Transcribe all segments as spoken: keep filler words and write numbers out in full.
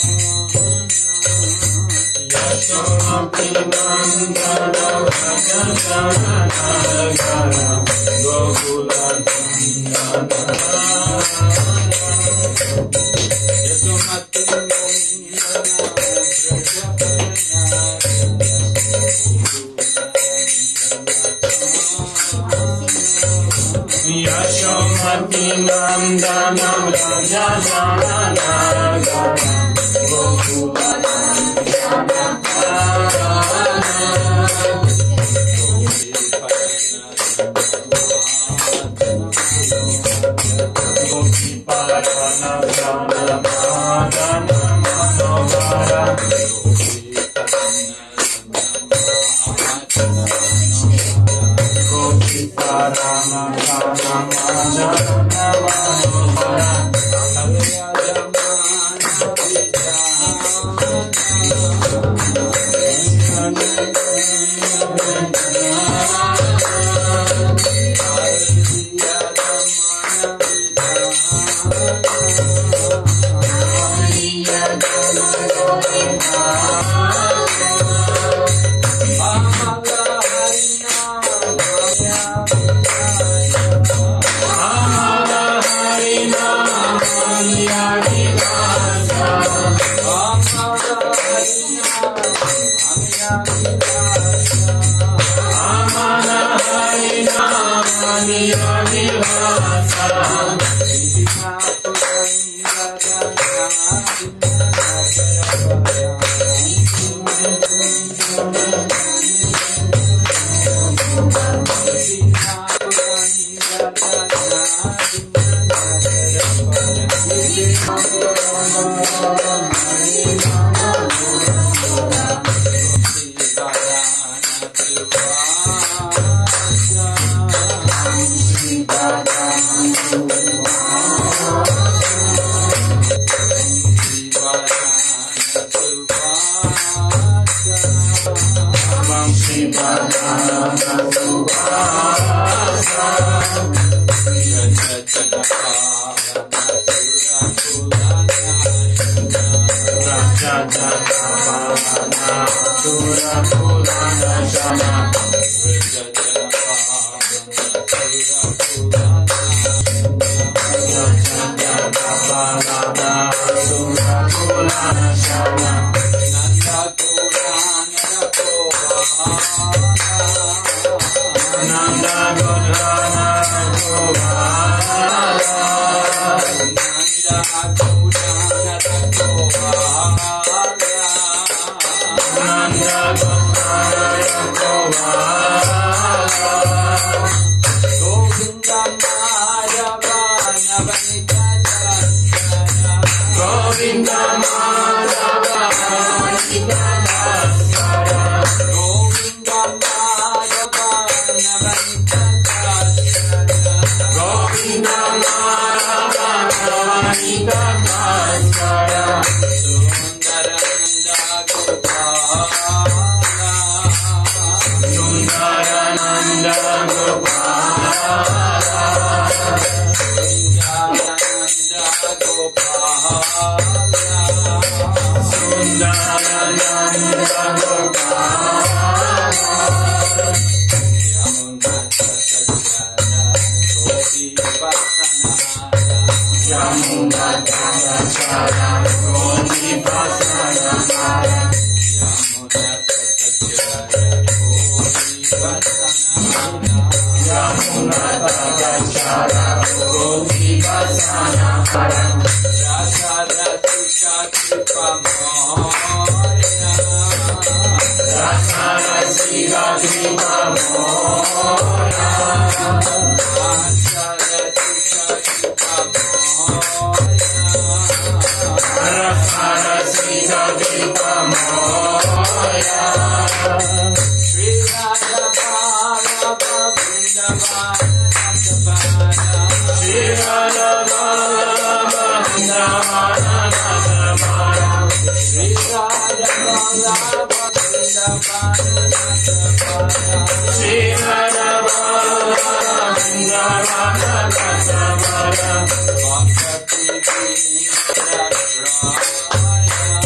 Shri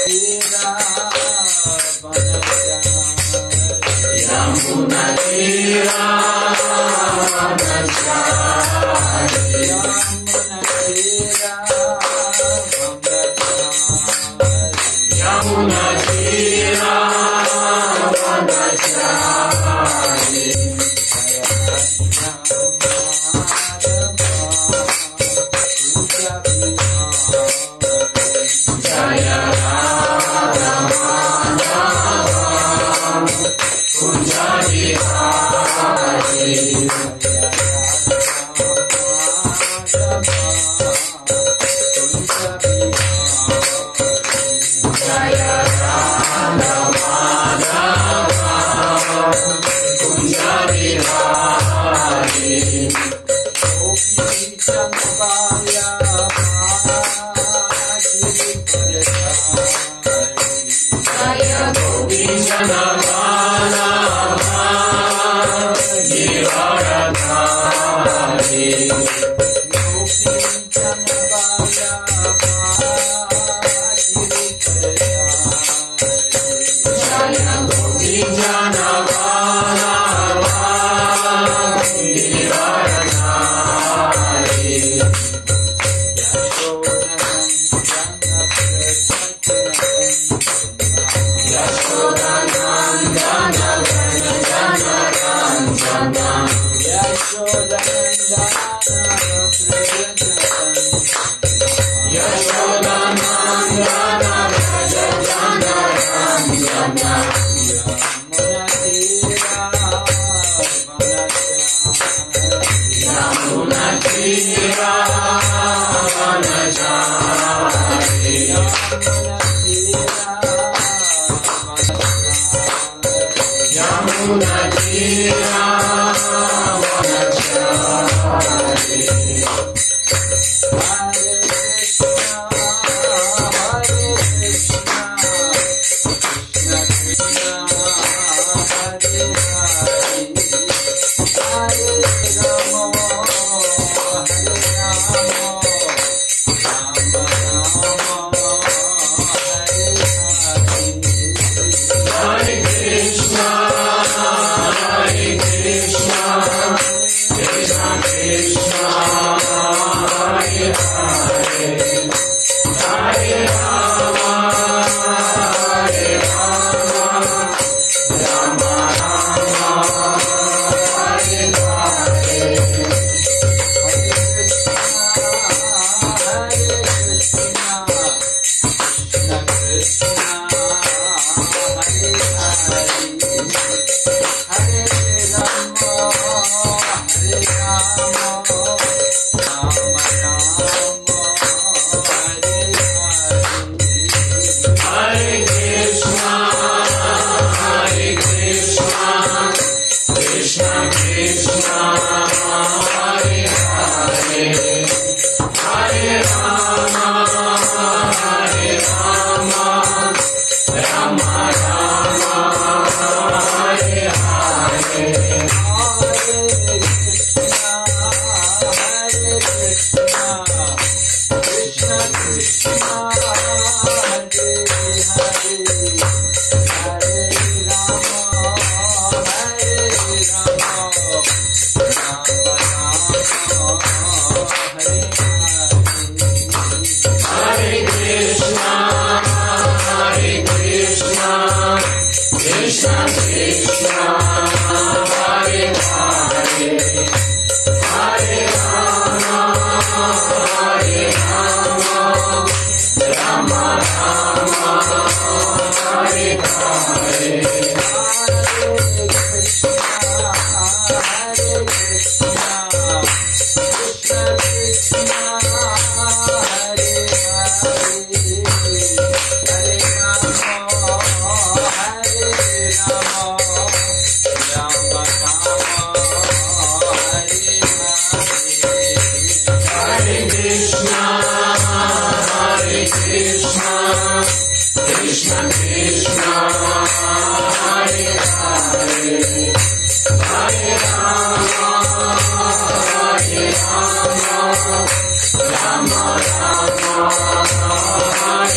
Rama Rama Hare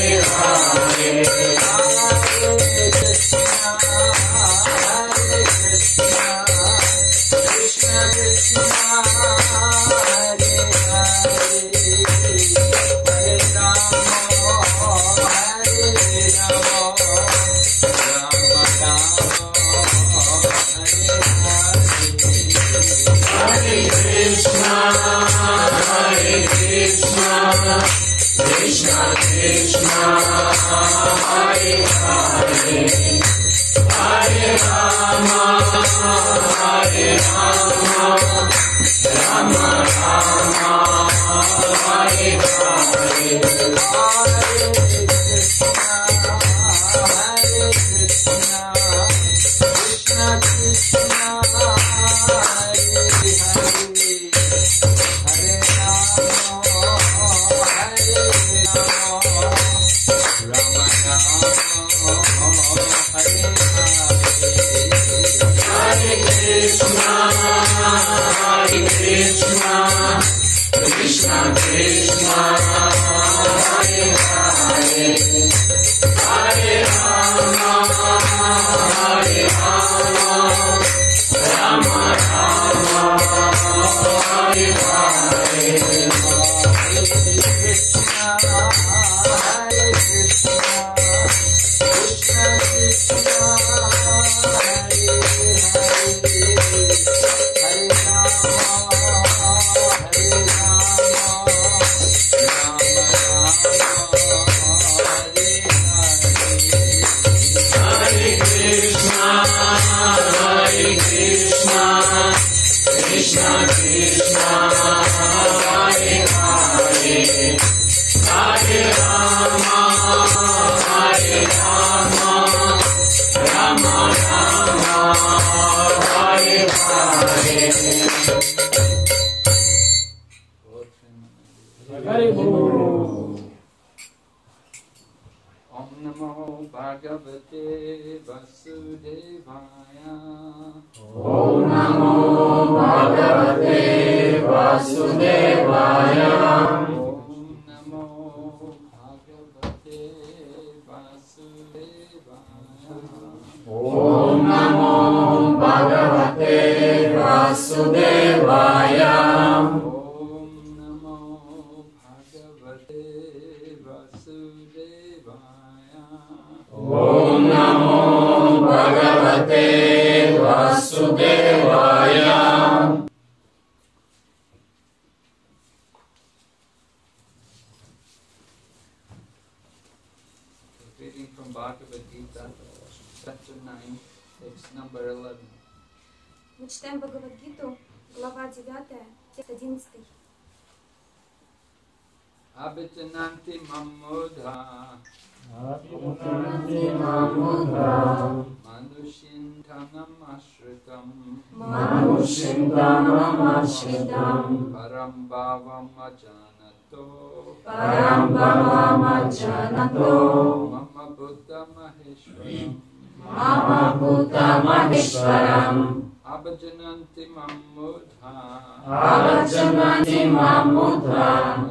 Мы читаем Бхагавад-гиту, глава девятая, текст одиннадцатый. Abhijananti mamudha Abhijananti mamudha Manushintanam ashritam Manushintanam ashritam Param bhavam ajanato Param bhavam ajanato Mama buddha maheshwaram Mama buddha maheshwaram Abhijananti mamudha Abhijananti mamudha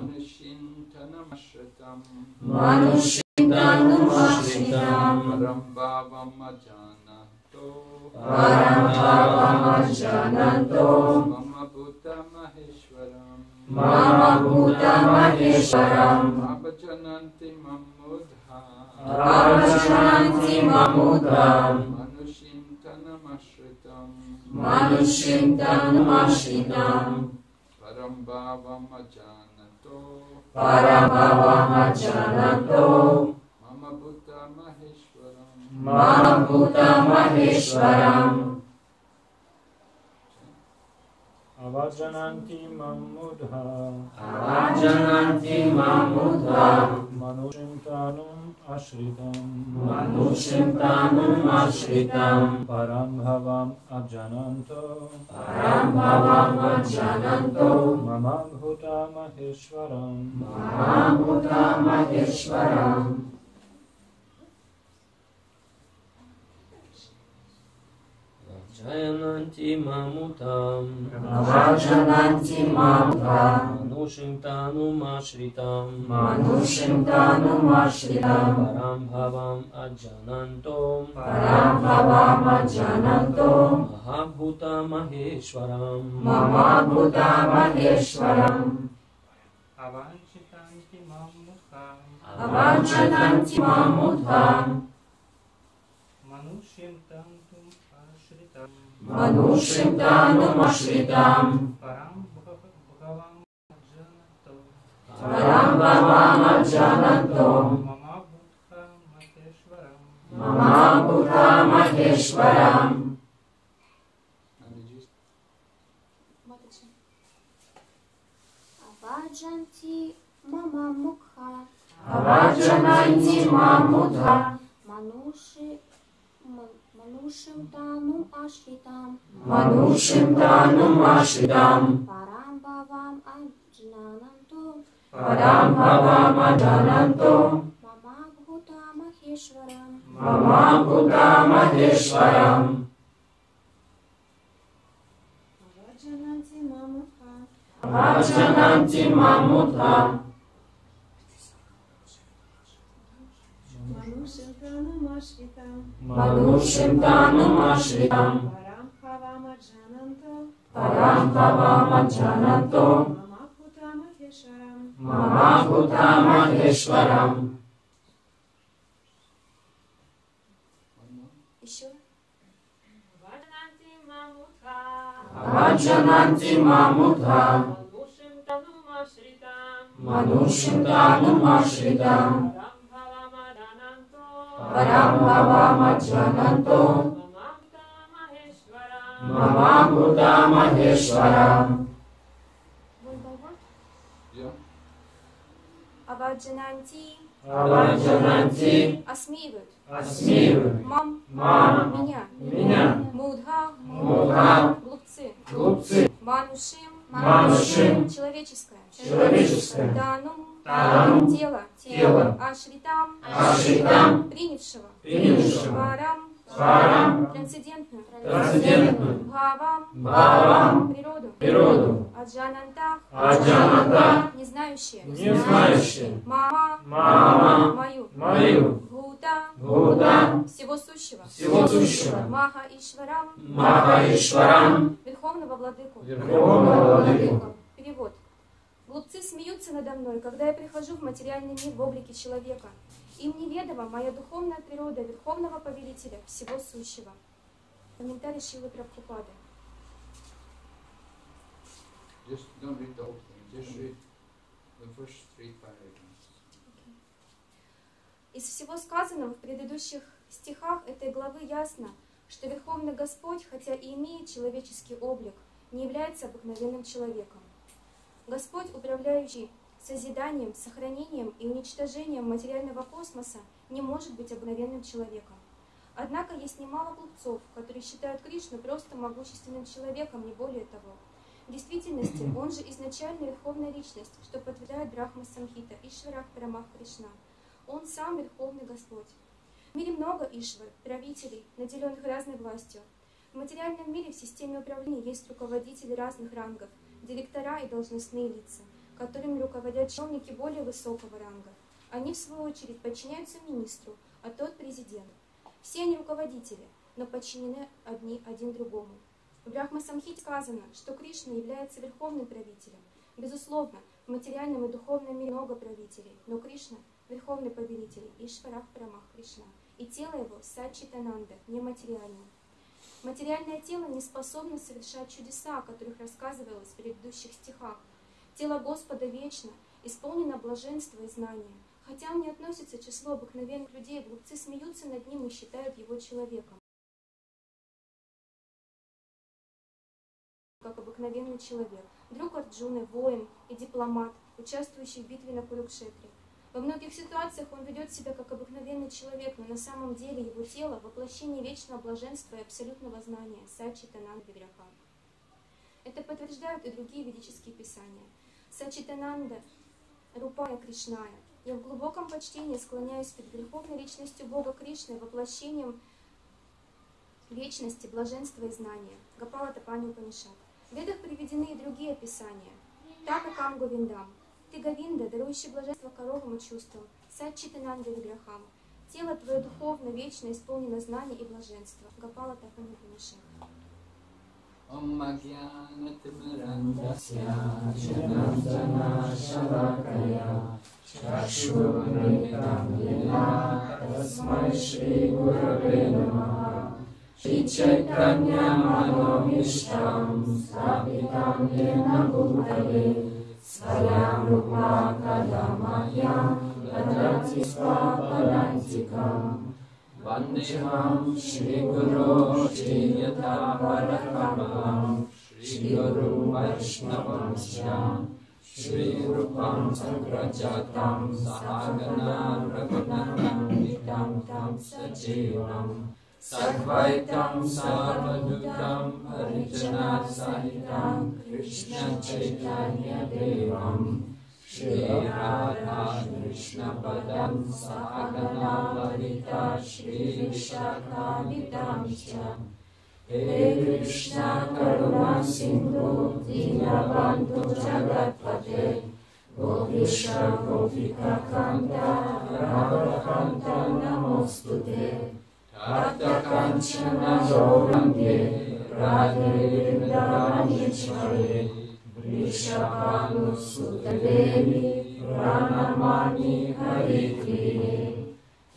Manushintanam ashritam Param bhavam ajanato Param bhavam ajanato Mama buddha maheshwaram Mama buddha maheshwaram Abhijananti mamudha Abhijananti mamudha Manushintanam ashritam Manushintanam ashritam Param bhavam ajanato Param bhavam ajanato Mama buddha maheshwaram Mama buddha maheshwaram Avajananti mamudha Avajananti mamudha Manushintanum ashritam Manushintanum ashritam Param bhavam ajananto Param bhavam ajananto Mama bhuta maheshwaram Mama buddha maheshwaram Avajananti mamutam Avajananti mamudha Manushim tanum ashritam Manushim tanum ashritam Param bhavam ajanantom Param bhavam ajanantom Mahabhuta maheshwaram Mamabhuta maheshwaram Avanchitanti mammukham Avanchatanti mamudham Manushim tantum ashritam Manushim tanum ashritam Param bhavam ajanantom Param bhavam ajanantom Mamabhuta maheshwaram Mamabhuta maheshwaram. Avajanti mama mukha Avajananti mamudha Manushi Manushim tanum ashritam Manushim tanum ashritam Param bhavam ajnananto Param bhavam ajananto Mama bhuta maheshwaram Mamabhuta maheshwaram Avajananti mamukha Avajananti mamudha Manushim tanum ashritam Manushim tanum ashritam Param bhavam ajananto Param bhavam ajananto Mamabhuta maheshwaram Mamabhuta maheshwaram. Еще Avajananti mamudha Avajananti mamudha Manushim tanum ashritam Manushim tanum ashritam Param bhavam ajananto Param bhavam ajananto Mamabhuta maheshwaram Mamabhuta maheshwaram. One by one. Yeah. Avajananti Avajananti осмеивают осмеивают мам мам, меня меня, мудха мудха, глупцы глупцы, манушим манушим, человеческое человеческое, данум танум, тело тело, ашритам ашритам, принявшего принявшего, парам парам, трансцендентную трансцендентную, бхавам бхавам, природу природу, аджананта аджаната, не знающие не знающие, мама мама, мою мою, бхута Буда, всего сущего всего сущего, маха ишварам Маха Ишварам, верховного владыку Верховного Владыку. Перевод. Глупцы смеются надо мной, когда я прихожу в материальный мир в облике человека. Им неведома моя духовная природа Верховного Повелителя всего сущего. Комментарий Шрилы Прабхупады. Just don't read the whole thing. Just read the first three paragraphs. Из всего сказанного в предыдущих стихах этой главы ясно, что Верховный Господь, хотя и имеет человеческий облик, не является обыкновенным человеком. Господь, управляющий созиданием, сохранением и уничтожением материального космоса, не может быть обыкновенным человеком. Однако есть немало глупцов, которые считают Кришну просто могущественным человеком, не более того. В действительности, он же изначально Верховная Личность, что подтверждает Брахма Самхита, Ишварах Парамах Кришна. Он сам Верховный Господь. В мире много Ишвар, правителей, наделенных разной властью. В материальном мире в системе управления есть руководители разных рангов, директора и должностные лица, которыми руководят чиновники более высокого ранга. Они, в свою очередь, подчиняются министру, а тот президенту. Все они руководители, но подчинены одни один другому. В Брахма Самхите сказано, что Кришна является верховным правителем. Безусловно, в материальном и духовном мире много правителей, но Кришна – верховный повелитель, Ишварах Парамах Кришна, и тело его – Сачитананда, нематериальное. Материальное тело не способно совершать чудеса, о которых рассказывалось в предыдущих стихах. Тело Господа вечно, исполнено блаженства и знания. Хотя он не относится к числу обыкновенных людей, глупцы смеются над ним и считают его человеком, как обыкновенный человек, друг Арджуны, воин и дипломат, участвующий в битве на Курукшетре. Во многих ситуациях он ведет себя как обыкновенный человек, но на самом деле его тело – воплощение вечного блаженства и абсолютного знания, Сачитананда Виграха. Это подтверждают и другие ведические писания. Сачитананда, Рупая Кришная. Я в глубоком почтении склоняюсь перед верховной личностью Бога Кришны, воплощением вечности, блаженства и знания. Гопала Тапани Упанишад. В Ведах приведены и другие описания. Так и Кам Говиндам. Ты, Говинда, дарующий блаженство коровам и чувствам, Саччитананда Виграхам. Тело твое духовно, вечно исполнено знаний и блаженства. Гопала Тапани Пуниши. Om Agyanatimirandasya Janandana Shalakaya Chakshurmritam Yena Tasmai Shri Gurave Namaha Shri Chaitanya Manomishtam Stapitam Yena Bhutale Svayam Rupa Kadamahyam Padati Svapadantikam Vandeham Shri Guru Shri Yata Parakamalam Shri Guru Vaishnavam Shyam Shri Rupam Sagrajatam Sahagana Raghunatam Vitam Tam Sajivam Sarvaitam Sarvadutam Parijana Sahitam Krishna Chaitanya Devam Shri Radha Krishna Padam Sahagana Lalita Shri Vishakha Vidamcha He Krishna Karuna Sindhu Dinabandhu Jagatpate Gopisha Gopika Kanta Radha Kanta Namostute Tata Kanchana Gaurange Radhe Vrindavaneshwari Vrishabhanu Sutadevi Pranamani Haripriye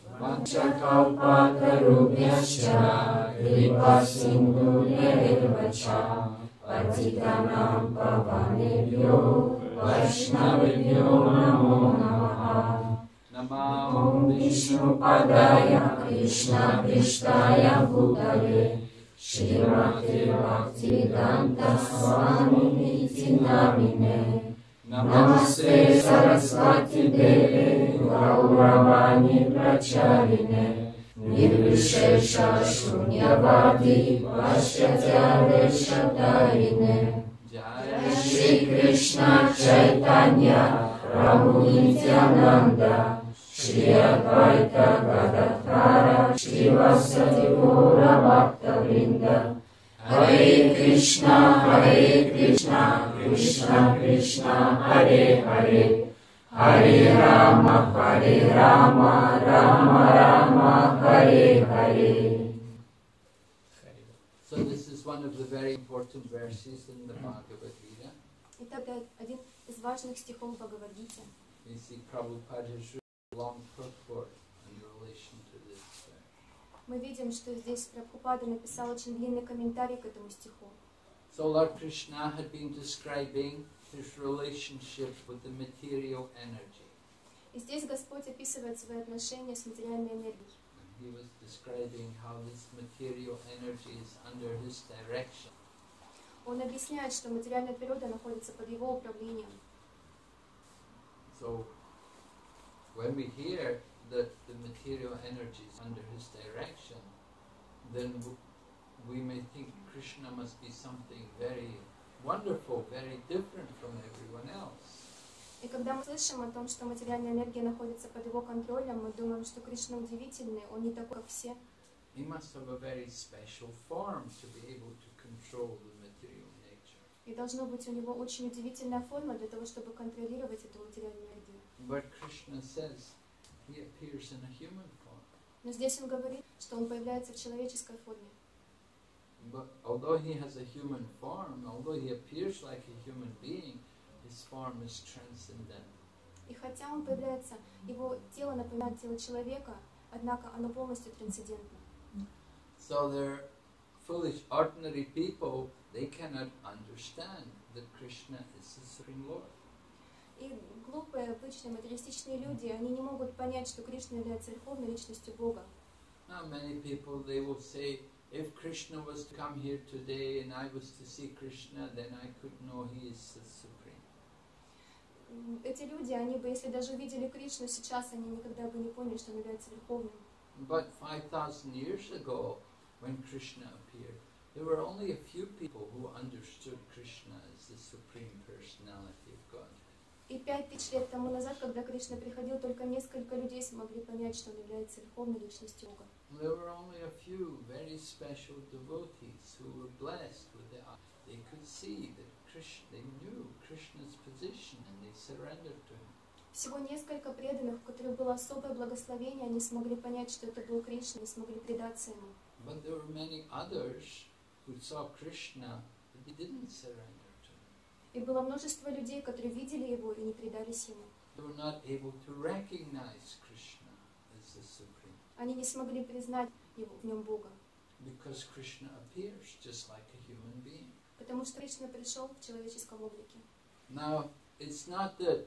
Vanchakalpatarubhyascha Kripa Sindhu Nyevacha Patitanam Pavanebhyo Vaishnavibhyo Namo Namaha Namo Vishnu Padaya Krishna Prishtaya Bhutale Shrimate Bhaktivedanta Swami Iti Namine Namaste Saraswati Devi Gauravani Pracharine Nirvishesha Shunyavadi Pashyatya Veshatarine Jai Shri Krishna Chaitanya Prabhu Nityananda Shri Advaita Gadadhara Shri Vasati Gaura Bhakta Vrinda Hare Krishna Hare Krishna Krishna Krishna Hare Hare Hare Rama Hare Rama Rama Rama Hare Hare. So this is one of the very important verses in the Bhagavad Gita. Это один из важных стихов Бхагавад-гиты. You see Prabhupada has written a long purport in relation to this verse. Мы видим, что здесь Прабхупада написал очень длинный комментарий к этому стиху. So Lord Krishna had been describing his relationship with the material energy. И здесь Господь описывает свои отношения с материальной энергией. He was describing how this material energy is under his direction. Он объясняет, что материальная природа находится под его управлением. So when we hear that the material energy is under his direction, then we may think Krishna must be something very wonderful, very different from everyone else. И когда мы слышим о том, что материальная энергия находится под его контролем, мы думаем, что Кришна удивительный, он не такой, как все. He must have a very special form to be able to control the material nature. И должно быть у него очень удивительная форма для того, чтобы контролировать эту материальную энергию. But Krishna says he appears in a human form. Но здесь он говорит, что он появляется в человеческой форме. But although he has a human form, although he appears like a human being, his form is transcendent. И хотя он появляется, его тело напоминает тело человека, однако оно полностью трансцендентно. So they're foolish, ordinary people, they cannot understand that Krishna is the Supreme Lord. И глупые, обычные, материалистичные люди, они не могут понять, что Кришна является верховной личностью Бога. Now many people, they will say, if Krishna was to come here today and I was to see Krishna, then I could know he is the Supreme. Эти люди, они бы, если даже увидели Кришну сейчас, они никогда бы не поняли, что он является верховным. But five thousand years ago, when Krishna appeared, there were only a few people who understood Krishna as the Supreme Personality of God. И пять тысяч лет тому назад, когда Кришна приходил, только несколько людей смогли понять, что он является верховной личностью Бога. There were only a few very special devotees who were blessed with the eye. They could see that Krishna, they knew Krishna's position and they surrendered to him. Всего несколько преданных, у которых было особое благословение, они смогли понять, что это был Кришна, и смогли предаться ему. But there were many others who saw Krishna, but they didn't surrender to him. И было множество людей, которые видели его и не предались ему. They were not able to recognize Krishna as the Supreme, Они не смогли признать его, в нем Бога, because Krishna appears just like a human being. потому что Кришна пришел в человеческом облике. Now, it's not that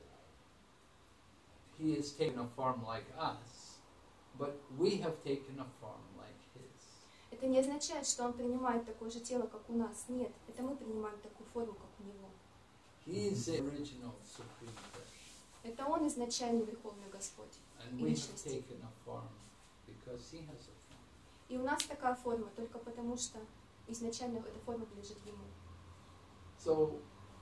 he has taken a form like us, but we have taken a form like his. Это не означает, что он принимает такое же тело, как у нас. Нет, это мы принимаем такую форму, как у него. He is the original Supreme Person, Это он изначальный Верховный Господь. and we have taken a form because he has a form. И у нас такая форма, только потому что изначально эта форма принадлежит ему. So,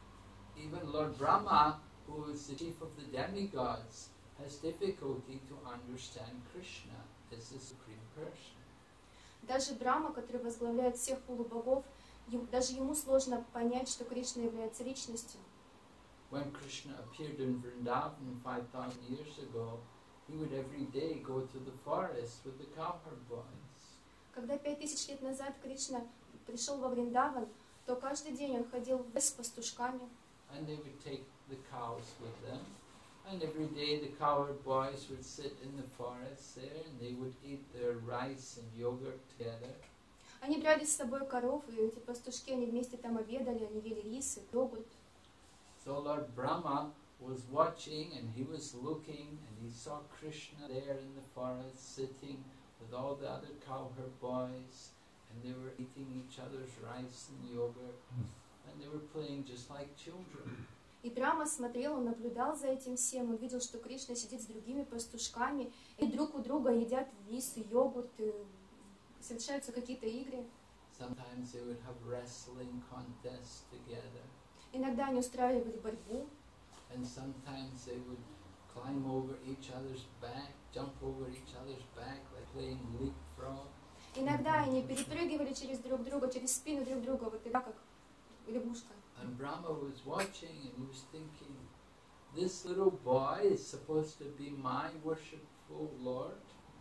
even Lord Brahma, who is the chief of the demigods, has difficulty to understand Krishna as the Supreme Person. Даже Брахма, который возглавляет всех полубогов, ему- даже ему сложно понять, что Кришна является личностью. When Krishna appeared in Vrindavan five thousand years ago, he would every day go to the forest with the cowherd boys. Когда пять тысяч лет назад Кришна пришел во Вриндаван, то каждый день он ходил в лес с пастушками, And they would take the cows with them. And every day the cowherd boys would sit in the forest there and they would eat their rice and yogurt together. Они брали с собой коров, и эти пастушки, они вместе там обедали, они ели рис и йогурт. So Lord Brahma was watching and he was looking and he saw Krishna there in the forest sitting with all the other cowherd boys, and they were eating each other's rice and yogurt, and they were playing just like children. И Брахма смотрел, он наблюдал за этим всем, он видел, что Кришна сидит с другими пастушками, и друг у друга едят рис и йогурт, и совершаются какие-то игры. Sometimes they would have wrestling contests together, Иногда они устраивали борьбу, and sometimes they would climb over each other's back, jump over each other's back, like playing leapfrog. иногда они перепрыгивали через друг друга, через спину друг друга, вот игра как лягушка. And Brahma was watching and he was thinking, this little boy is supposed to be my worshipful Lord.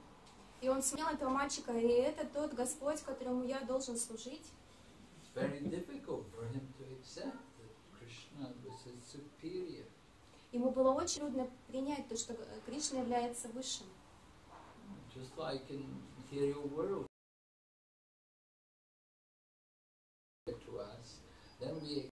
И он смотрел на этого мальчика, и это тот Господь, которому я должен служить. It's very difficult for him to accept that Krishna was his superior. Ему было очень трудно принять то, что Кришна является высшим. Just like in material world to us, then we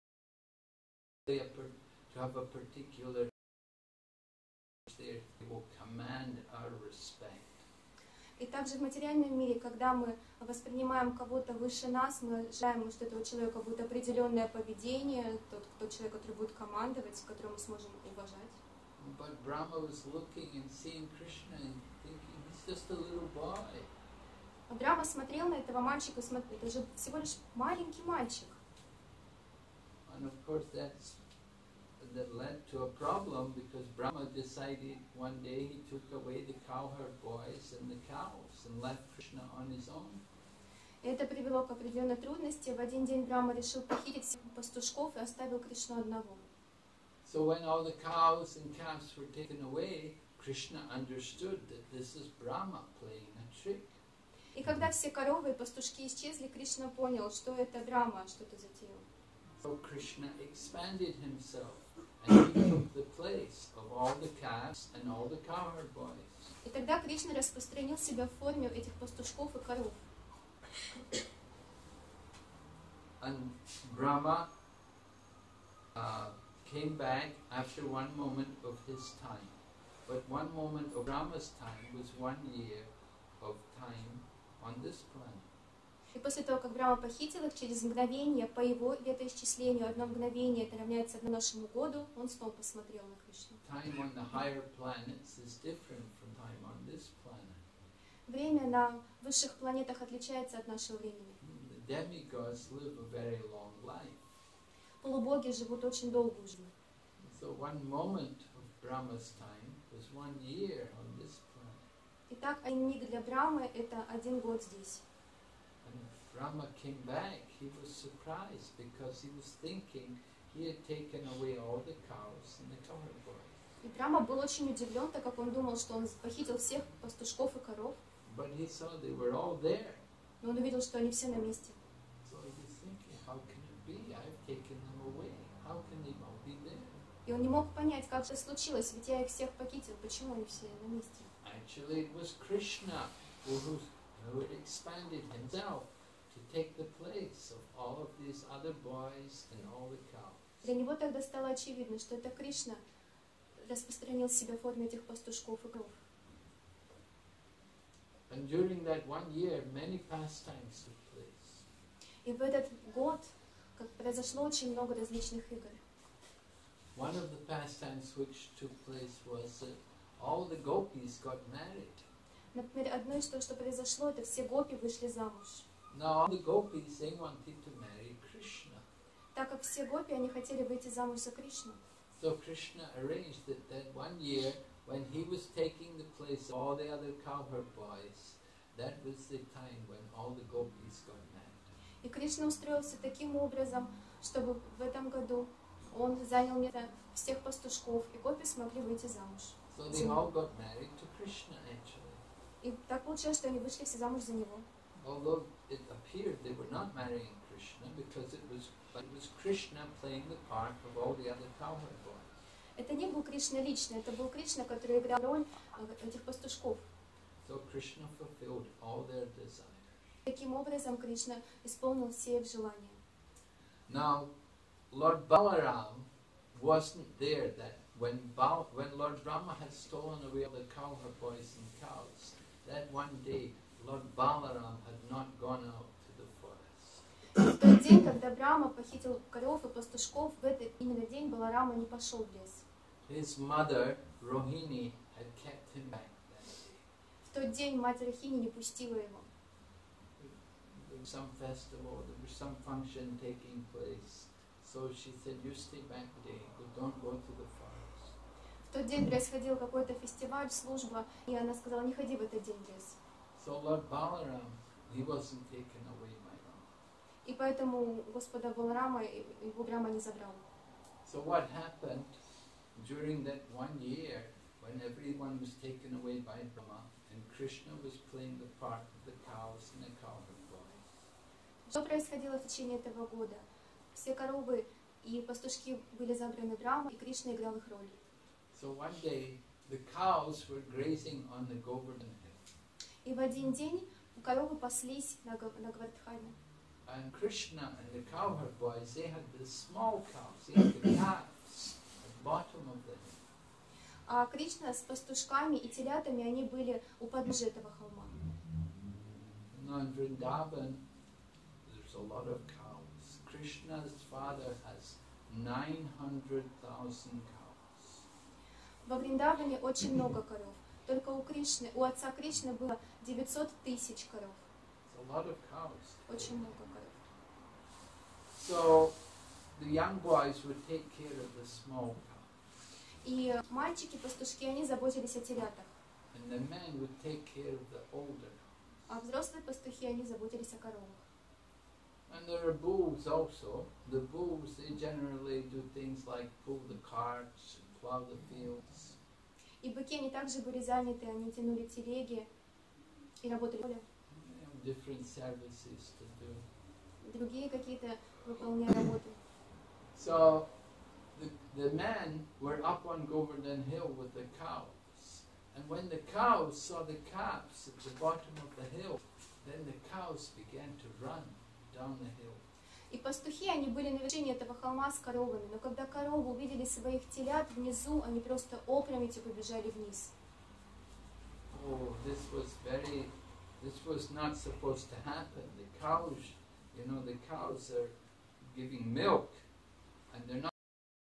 to have a particular they will command our respect. И также в материальном мире, когда мы воспринимаем кого-то выше нас, мы ожидаем, что этого человека будет определенное поведение, тот, тот человек, который будет командовать, которого мы сможем уважать. But Brahma was looking and seeing Krishna and thinking, he's just a little boy. А Брахма смотрел на этого мальчика, смотри, это же всего лишь маленький мальчик. And of course that's that led to a problem because Brahma decided one day he took away the cowherd boys and the cows and left Krishna on his own. И это привело к определенной трудности. В один день Брахма решил похитить всех пастушков и оставил Кришну одного. So when all the cows and calves were taken away, Krishna understood that this is Brahma playing a trick. И когда все коровы и пастушки исчезли, Кришна понял, что это Брахма что-то затеял. So Krishna expanded himself and he took the place of all the calves and all the cowherd boys. И тогда Кришна распространил себя в форме этих пастушков и коров. And Brahma uh, came back after one moment of his time. But one moment of Brahma's time was one year of time on this planet. И после того, как Брахма похитил их, через мгновение, по его летоисчислению, одно мгновение, это равняется одному нашему году, он снова посмотрел на Кришну. Time on the higher planets is different from time on this planet. Время на высших планетах отличается от нашего времени. The demigods live a very long life. Полубоги живут очень долгую жизнь. So one moment of Brahma's time was one year on this planet. Итак, один миг для Брахмы – это один год здесь. And Brahma came back, he was surprised because he was thinking he had taken away all the cows and the cowherd boys. И Брахма был очень удивлен, так как он думал, что он похитил всех пастушков и коров. But he saw they were all there. Но он увидел, что они все на месте. So he was thinking, how can it be? I've taken them away. How can they all be there? И он не мог понять, как это случилось, ведь я их всех похитил. Почему они все на месте? Actually, it was Krishna who, who, who had expanded himself to take the place of all of these other boys and all the cows. Для него тогда стало очевидно, что это Кришна распространил себя в форме этих пастушков и коров. And during that one year, many pastimes took place. И в этот год как произошло очень много различных игр. One of the pastimes which took place was that all the gopis got married. Например, одно из того, что произошло, это все гопи вышли замуж. Now all the gopis, they wanted to marry Krishna. Так как все гопи, они хотели выйти замуж за Кришну. So Krishna arranged that, that one year, when he was taking the place of all the other cowherd boys, that was the time when all the gopis got married. И Кришна устроился таким образом, чтобы в этом году он занял место всех пастушков, и гопи смогли выйти замуж. So they all got married to Krishna actually. И так получилось, что они вышли все замуж за него. Although it appeared they were not marrying Krishna because it was, but it was Krishna playing the part of all the other cowherd boys. Это не был Кришна лично, это был Кришна, который играл роль этих пастушков. So Krishna fulfilled all their desires. Таким образом, Кришна исполнил все их желания. Now, Lord Balaram wasn't there that when, Bal when Lord Brahma had stolen away all the cowherd boys and cows, that one day Lord Balaram had not gone out to the forest. В тот день, когда Брахма похитил коров и пастушков, в этот именно день Баларама не пошел в лес. His mother, Rohini, had kept him back that day. В тот день мать Рахини не пустила его. There was some festival, there was some function taking place. So she said, you stay back today, don't go to the forest. В тот день происходил какой-то фестиваль, служба, и она сказала, не ходи в этот день в лес. So Lord Balaram, he wasn't taken away by Rama. И поэтому Господа Баларама его Брахма не забрал. So what happened during that one year when everyone was taken away by Brahma and Krishna was playing the part of the cows and the cowherd boys? Что происходило в течение этого года? Все коровы и пастушки были забраны Брахмой, и Кришна играл их роль. So one day the cows were grazing on the Govardhan hill. И в один день коровы паслись на, на Гавардхане. And Krishna and the cowherd boys, they had the small cows, they had the calves at the bottom of the hill. А Кришна с пастушками и телятами, они были у подножия этого холма. Now in Vrindavan, there's a lot of cows. Krishna's father has nine hundred thousand cows. Во Вриндаване очень много коров. Только у Кришны, у отца Кришны было девятьсот тысяч коров. It's a lot of cows. Очень много коров. So the young boys would take care of the small cows. И мальчики-пастушки, они заботились о телятах. And the men would take care of the older cows. А взрослые пастухи, они заботились о коровах. And there are bulls also. The bulls, they generally do things like pull the carts and plow the fields. И быки, они также были заняты, они тянули телеги и работали в поле. They have different services to do. Другие какие-то выполняли работы. So the, the men were up on Govardhan Hill with the cows. And when the cows saw the calves at the bottom of the hill, then the cows began to run down the hill. И пастухи, они были на вершине этого холма с коровами, но когда коровы увидели своих телят внизу, они просто опрометью побежали вниз. Oh, this was very, this was not supposed to happen. The cows, you know, the cows are giving milk, and they're not.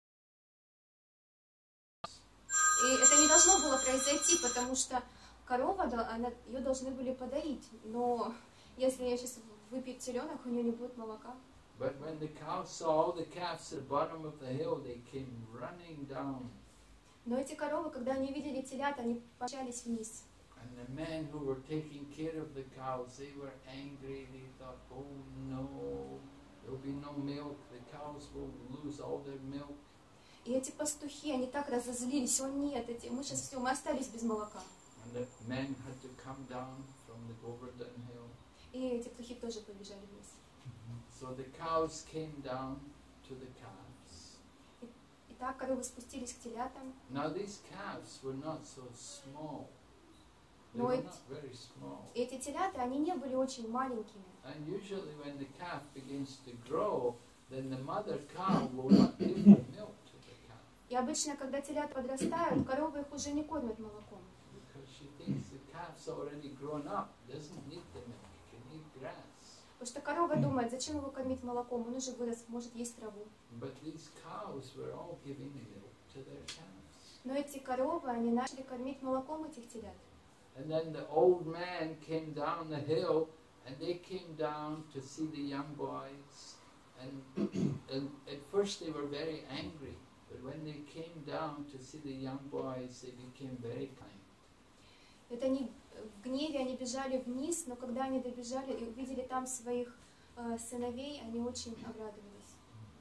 И это не должно было произойти, потому что корова, она, ее должны были подоить, но если я сейчас выпью теленок, у нее не будет молока. But when the cows saw all the calves at the bottom of the hill, they came running down. Но эти коровы, когда они видели телят, они помчались вниз. And the men who were taking care of the cows, they were angry. They thought, oh no, There will be no milk. The cows will lose all their milk. И эти пастухи, они так разозлились, о нет, эти, мы сейчас все, мы остались без молока. And the men had to come down from the Govardhan hill. И эти пастухи тоже побежали вниз. So the cows came down to the calves. И так коровы спустились к телятам. Now these calves were not so small. They No, were it- not very small. И эти телята, они не были очень маленькими. And usually when the calf begins to grow, then the mother cow will not give the milk to the calf И обычно, когда телята подрастают, коровы их уже не кормят молоком. because she thinks the calf's already grown up, doesn't need the milk, it can eat grass. Потому что корова думает, зачем его кормить молоком, он уже вырос, может есть траву. But these cows were all giving milk to their calves. Но эти коровы, они начали кормить молоком этих телят. And then the old man came down the hill, and they came down to see the young boys. And, and at first they were very angry, but when they came down to see the young boys, they became very kind. Это они в гневе, они бежали вниз, но когда они добежали и увидели там своих э, сыновей, они очень обрадовались.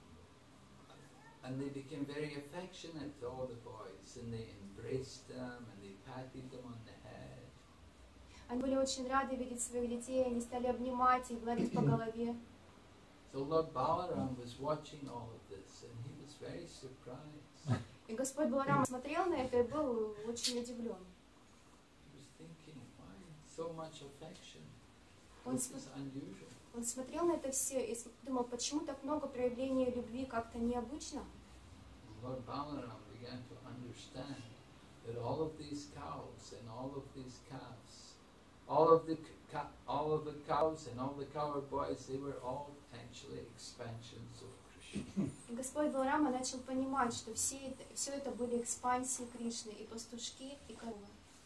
And they became very affectionate to all the boys, and they embraced them, and they patted them on the head. Они были очень рады видеть своих детей, они стали обнимать и гладить по голове. So Lord Balaram was watching all of this, and he was very surprised. И Господь Баларам смотрел на это и был очень удивлен. He was thinking, why so much affection? Он, This см- is unusual. он смотрел на это все и см- думал, почему так много проявлений любви, как-то необычно. And Lord Balaram began to understand that all of these cows and all of these calves, all of the ca- all of the cows and all the cowherd boys, they were all actually expansions of Krishna. И Господь Баларама начал понимать, что все это, все это были экспансии Кришны, и пастушки, и коровы.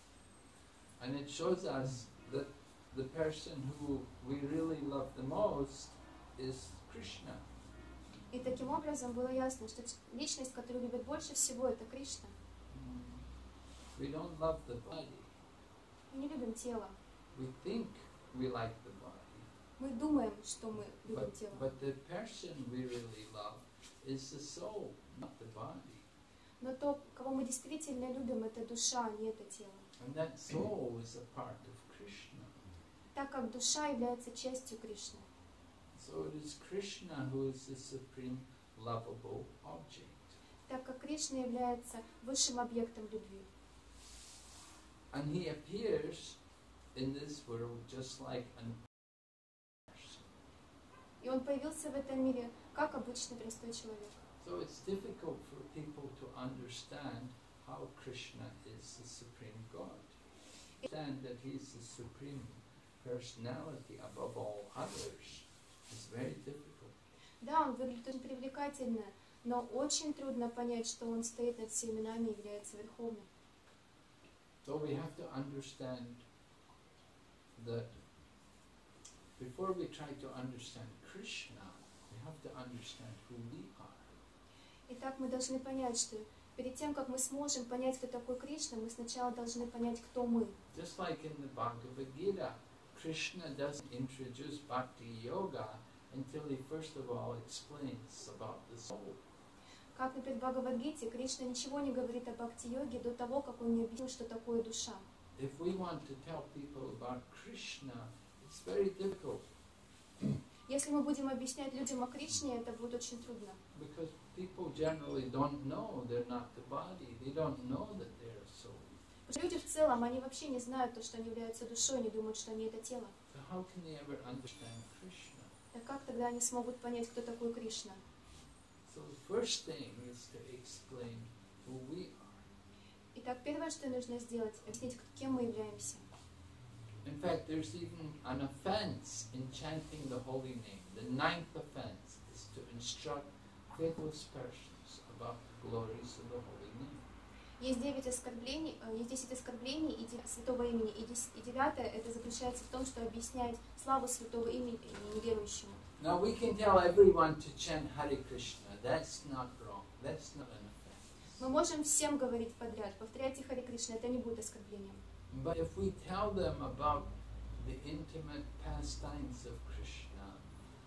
And it shows us that the person who we really love the most is Krishna. И таким образом было ясно, что ч- личность, которую любят больше всего, это Кришна. Mm. We don't love the body. Мы не любим тело. We think we like the body. Мы думаем, что мы любим But, тело. but the person we really love is the soul, not the body. Но то, кого мы действительно любим, это душа, а не это тело. And that soul is a part of Krishna. Так как душа является частью Кришны. So it is Krishna who is the supreme lovable object. Так как Кришна является высшим объектом любви. And he appears in this world just like an person. И он появился в этом мире, как обычный простой человек. So it's difficult for people to understand how Krishna is the supreme God. Understand that he is the supreme personality above all others is very difficult. Да, он выглядит очень привлекательно, но очень трудно понять, что он стоит над всеми нами и является верховным. So we have to understand that before we try to understand Krishna, we have to understand who we are. Итак, мы должны понять, что перед тем, как мы сможем понять, кто такой Кришна, мы сначала должны понять, кто мы. Just like in the Bhagavad Gita, Krishna doesn't introduce Bhakti Yoga until he first of all explains about the soul. Как, например, в Бхагавад-гите, Кришна ничего не говорит о бхакти-йоге до того, как он не объяснил, что такое душа. If we want to tell people about Krishna, it's very difficult Если мы будем объяснять людям о Кришне, это будет очень трудно. because people generally don't know they're not the body. They don't know that they're a soul. Потому что люди в целом, они вообще не знают то, что они являются душой, они думают, что они это тело. So how can they ever understand Krishna? Так как тогда они смогут понять, кто такой Кришна? So the first thing is to explain who we are. Итак, первое, что нужно сделать, объяснить, кем мы являемся. In fact, there's even an offense in chanting the holy name. The ninth offense is to instruct faithless persons about the glories of the holy name. Есть девять оскорблений, э, есть десять оскорблений и де- святого имени, и, дес- и девятое, это заключается в том, что объяснять славу святого имени неверующему. Now we can tell everyone to chant Hare Krishna. That's not wrong. That's not an offense. Мы можем всем говорить подряд, повторяйте Харе Кришна, это не будет оскорблением. But if we tell them about the intimate pastimes of Krishna,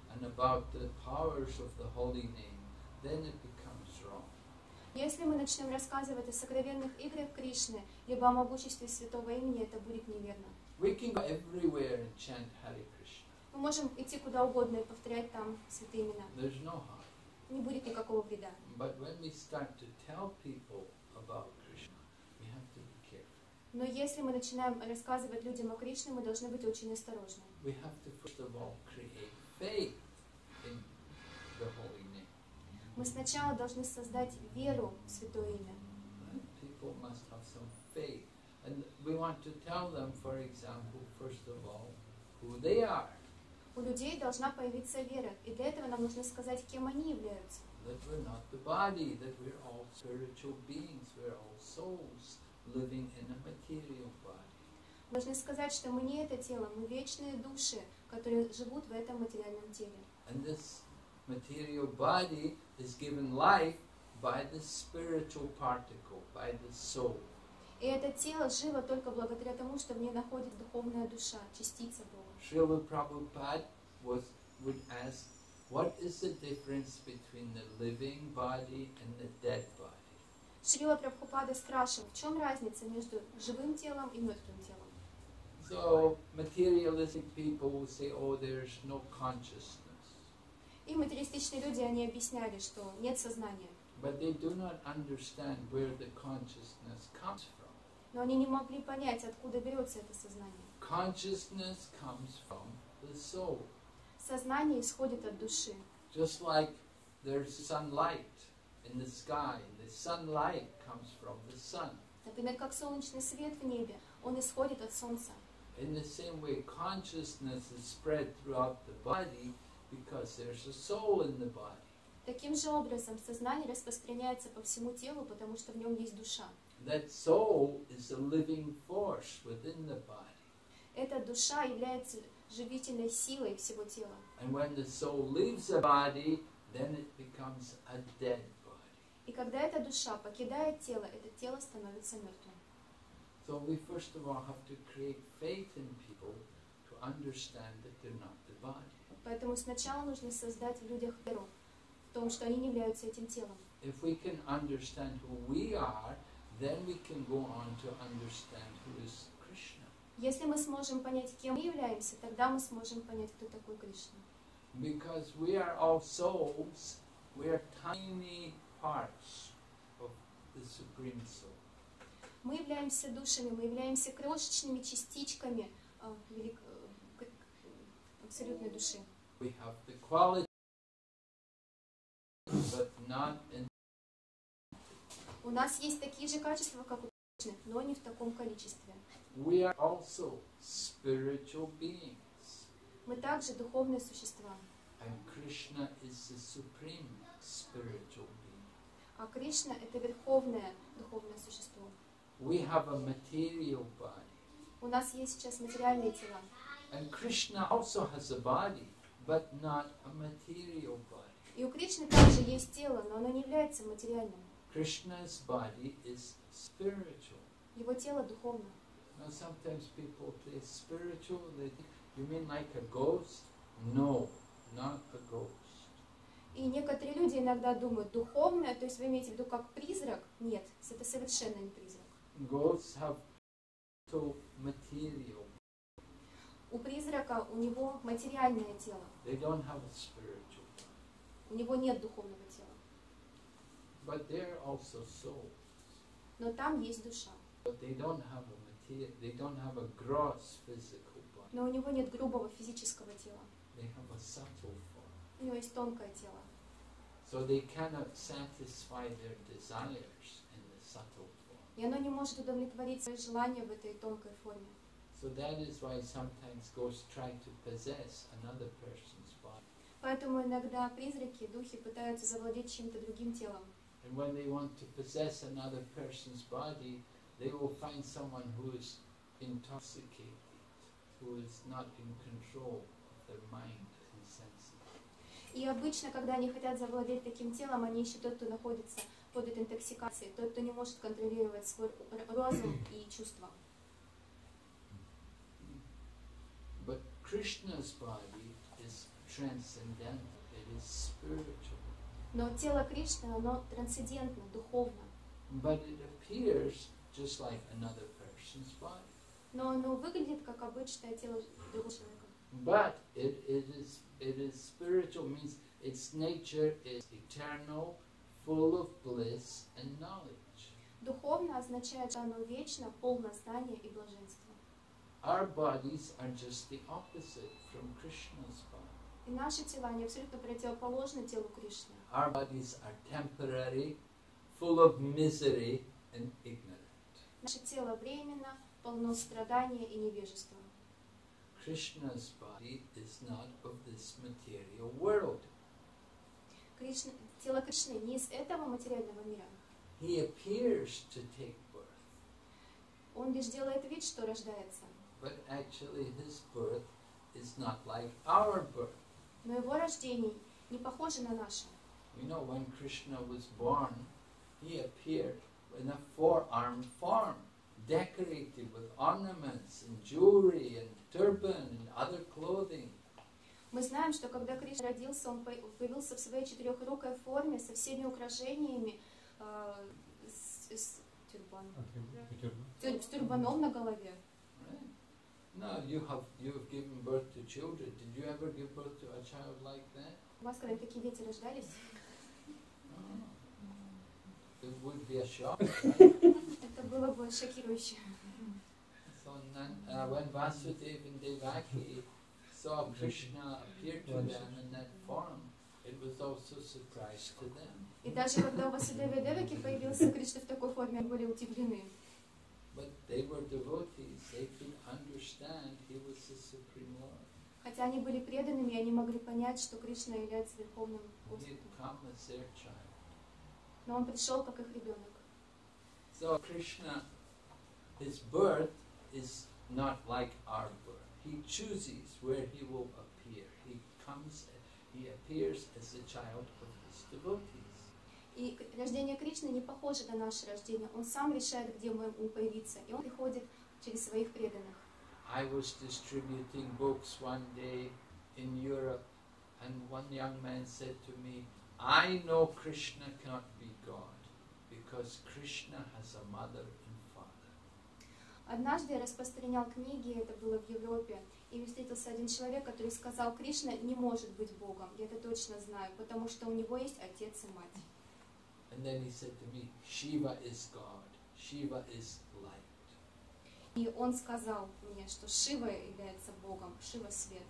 and about the powers of the holy name, then it becomes wrong. Если мы начнем рассказывать о сокровенных играх Кришны, либо о могуществе святого имени, это будет неверно. We can go everywhere and chant Hare Krishna. Мы можем идти куда угодно и повторять там святые имена. There's no harm. Не будет никакого вреда. But when we start to tell people about Krishna, we have to be careful. Но если мы начинаем рассказывать людям о Кришне, мы должны быть очень осторожны. We have to first of all create faith in the holy name. Мы сначала должны создать веру в святое имя. And people must have some faith. And we want to tell them, for example, first of all, who they are. У людей должна появиться вера, и для этого нам нужно сказать, кем они являются. That we're not the body, that we're all spiritual beings, we're all souls living in a material body. Мы должны сказать, что мы не это тело, мы вечные души, которые живут в этом материальном теле. And this material body is given life by the spiritual particle, by the soul. И это тело живо только благодаря тому, что в ней находится духовная душа, частица Бога. Srila Prabhupada was, would ask, what is the difference between the living body and the dead body? Шрила Прабхупада спрашивал, в чем разница между живым телом и мертвым телом? So materialistic people will say, oh, there's no consciousness. И материалистичные люди, они объясняли, что нет сознания. But they do not understand where the consciousness comes from. Но они не могли понять, откуда берется это сознание. Consciousness comes from the soul. Сознание исходит от души. Just like there's sunlight in the sky, the sunlight comes from the sun. Например, как солнечный свет в небе, он исходит от солнца. In the same way, consciousness is spread throughout the body because there's a soul in the body. Таким же образом сознание распространяется по всему телу, потому что в нем есть душа. That soul is a living force within the body. Эта душа является живительной силой всего тела. And when the soul leaves the body, then it becomes a dead body. И когда эта душа покидает тело, это тело становится мертвым. So we first of all have to create faith in people to understand that they're not the body. Поэтому сначала нужно создать в людях веру в том, что они не являются этим телом. If we can understand who we are, then we can go on to understand who is Krishna. Если мы сможем понять, кем мы являемся, тогда мы сможем понять, кто такой Кришна. Because we are all souls, we are tiny parts of the Supreme Soul. Мы являемся душами, мы являемся крошечными частичками э, велик... э, абсолютной души. We have the quality, but not in. У нас есть такие же качества, как у Кришны, но не в таком количестве. We are also spiritual beings, Мы также духовные существа, and Krishna is the supreme spiritual being. а Кришна — это верховное духовное существо. We have a material body, У нас есть сейчас материальные тела, and Krishna also has a body, but not a material body. и у Кришны также есть тело, но оно не является материальным. Krishna's body is spiritual. Его тело духовно. Now sometimes people say spiritual, they think, you mean like a ghost? No, not a ghost. И некоторые люди иногда думают, духовное, то есть вы имеете в виду как призрак? Нет, это совершенно не призрак. Ghosts have so material. У призрака у него материальное тело, They don't have a spiritual body. у него нет духовного тела. But they're also souls. Но там есть душа. But they don't have a material, they don't have a gross physical body. Но у него нет грубого физического тела. They have a subtle form. У него есть тонкое тело. So they cannot satisfy their desires in the subtle form. И оно не может удовлетворить свои желания в этой тонкой форме. So that is why sometimes ghosts try to possess another person's body. Поэтому иногда призраки, духи пытаются завладеть чем-то другим телом. And when they want to possess another person's body, they will find someone who is intoxicated, who is not in control of their mind and senses. И обычно, когда они хотят завладеть таким телом, они ищут тот, кто находится под этой интоксикацией, тот, кто не может контролировать свой разум и чувства. But Krishna's body is transcendental, it is spiritual. Но тело Кришны, оно трансцендентно, духовно. But it appears just like another person's body. Но оно выглядит как обычное тело другого человека. But it, it is it is spiritual, means its nature is eternal, full of bliss and knowledge. Духовно означает, что оно вечно, полно знания и блаженства. Our bodies are just the opposite from Krishna's body. И наши тела, они абсолютно противоположны телу Кришны. Our bodies are temporary, full of misery and ignorant. Наше тело временно, полно страдания и невежества. Krishna's body is not of this material world. Кришна, тело Кришны не из этого материального мира. He appears to take birth, Он лишь делает вид, что рождается. but actually his birth is not like our birth. Но его рождение не похоже на наше. You know, when Krishna was born, he appeared in a four-armed form, decorated with ornaments and jewelry and turban and other clothing. Мы знаем, что когда Кришна родился, он появился в своей четырехрукой форме со всеми украшениями, э, с, с, тюрбаном. Тюр- с тюрбаном на голове. Right? Now you have you have given birth to children. Did you ever give birth to a child like that? У вас когда такие дети рождались? No. It would be a shock. Это было бы шокирующе. So then, uh, when Vasudeva and Devaki saw Krishna appear to them in that form, it was also a surprise to them. И даже когда у Васудева и Деваки появился Кришна в такой форме, они были удивлены. But they were devotees, they could understand he was the Supreme Lord. Хотя они были преданными, они могли понять, что Кришна является Верховным He Господом. had come as their child. Но он пришел как их ребенок. So Krishna, his birth is not like our birth. He chooses where he will appear. He comes, he appears as a child of his devotees. И рождение Кришны не похоже на наше рождение. Он сам решает, где мы ему появиться. И он приходит через своих преданных. I was distributing books one day in Europe, and one young man said to me, I know Krishna cannot be God, because Krishna has a mother and father. Однажды я распространял книги, это было в Европе, и мне встретился один человек, который сказал, Кришна не может быть Богом. Я это точно знаю, потому что у него есть отец и мать. And then he said to me, Shiva is God, Shiva is light. И он сказал мне, что Шива является Богом, Шива — свет.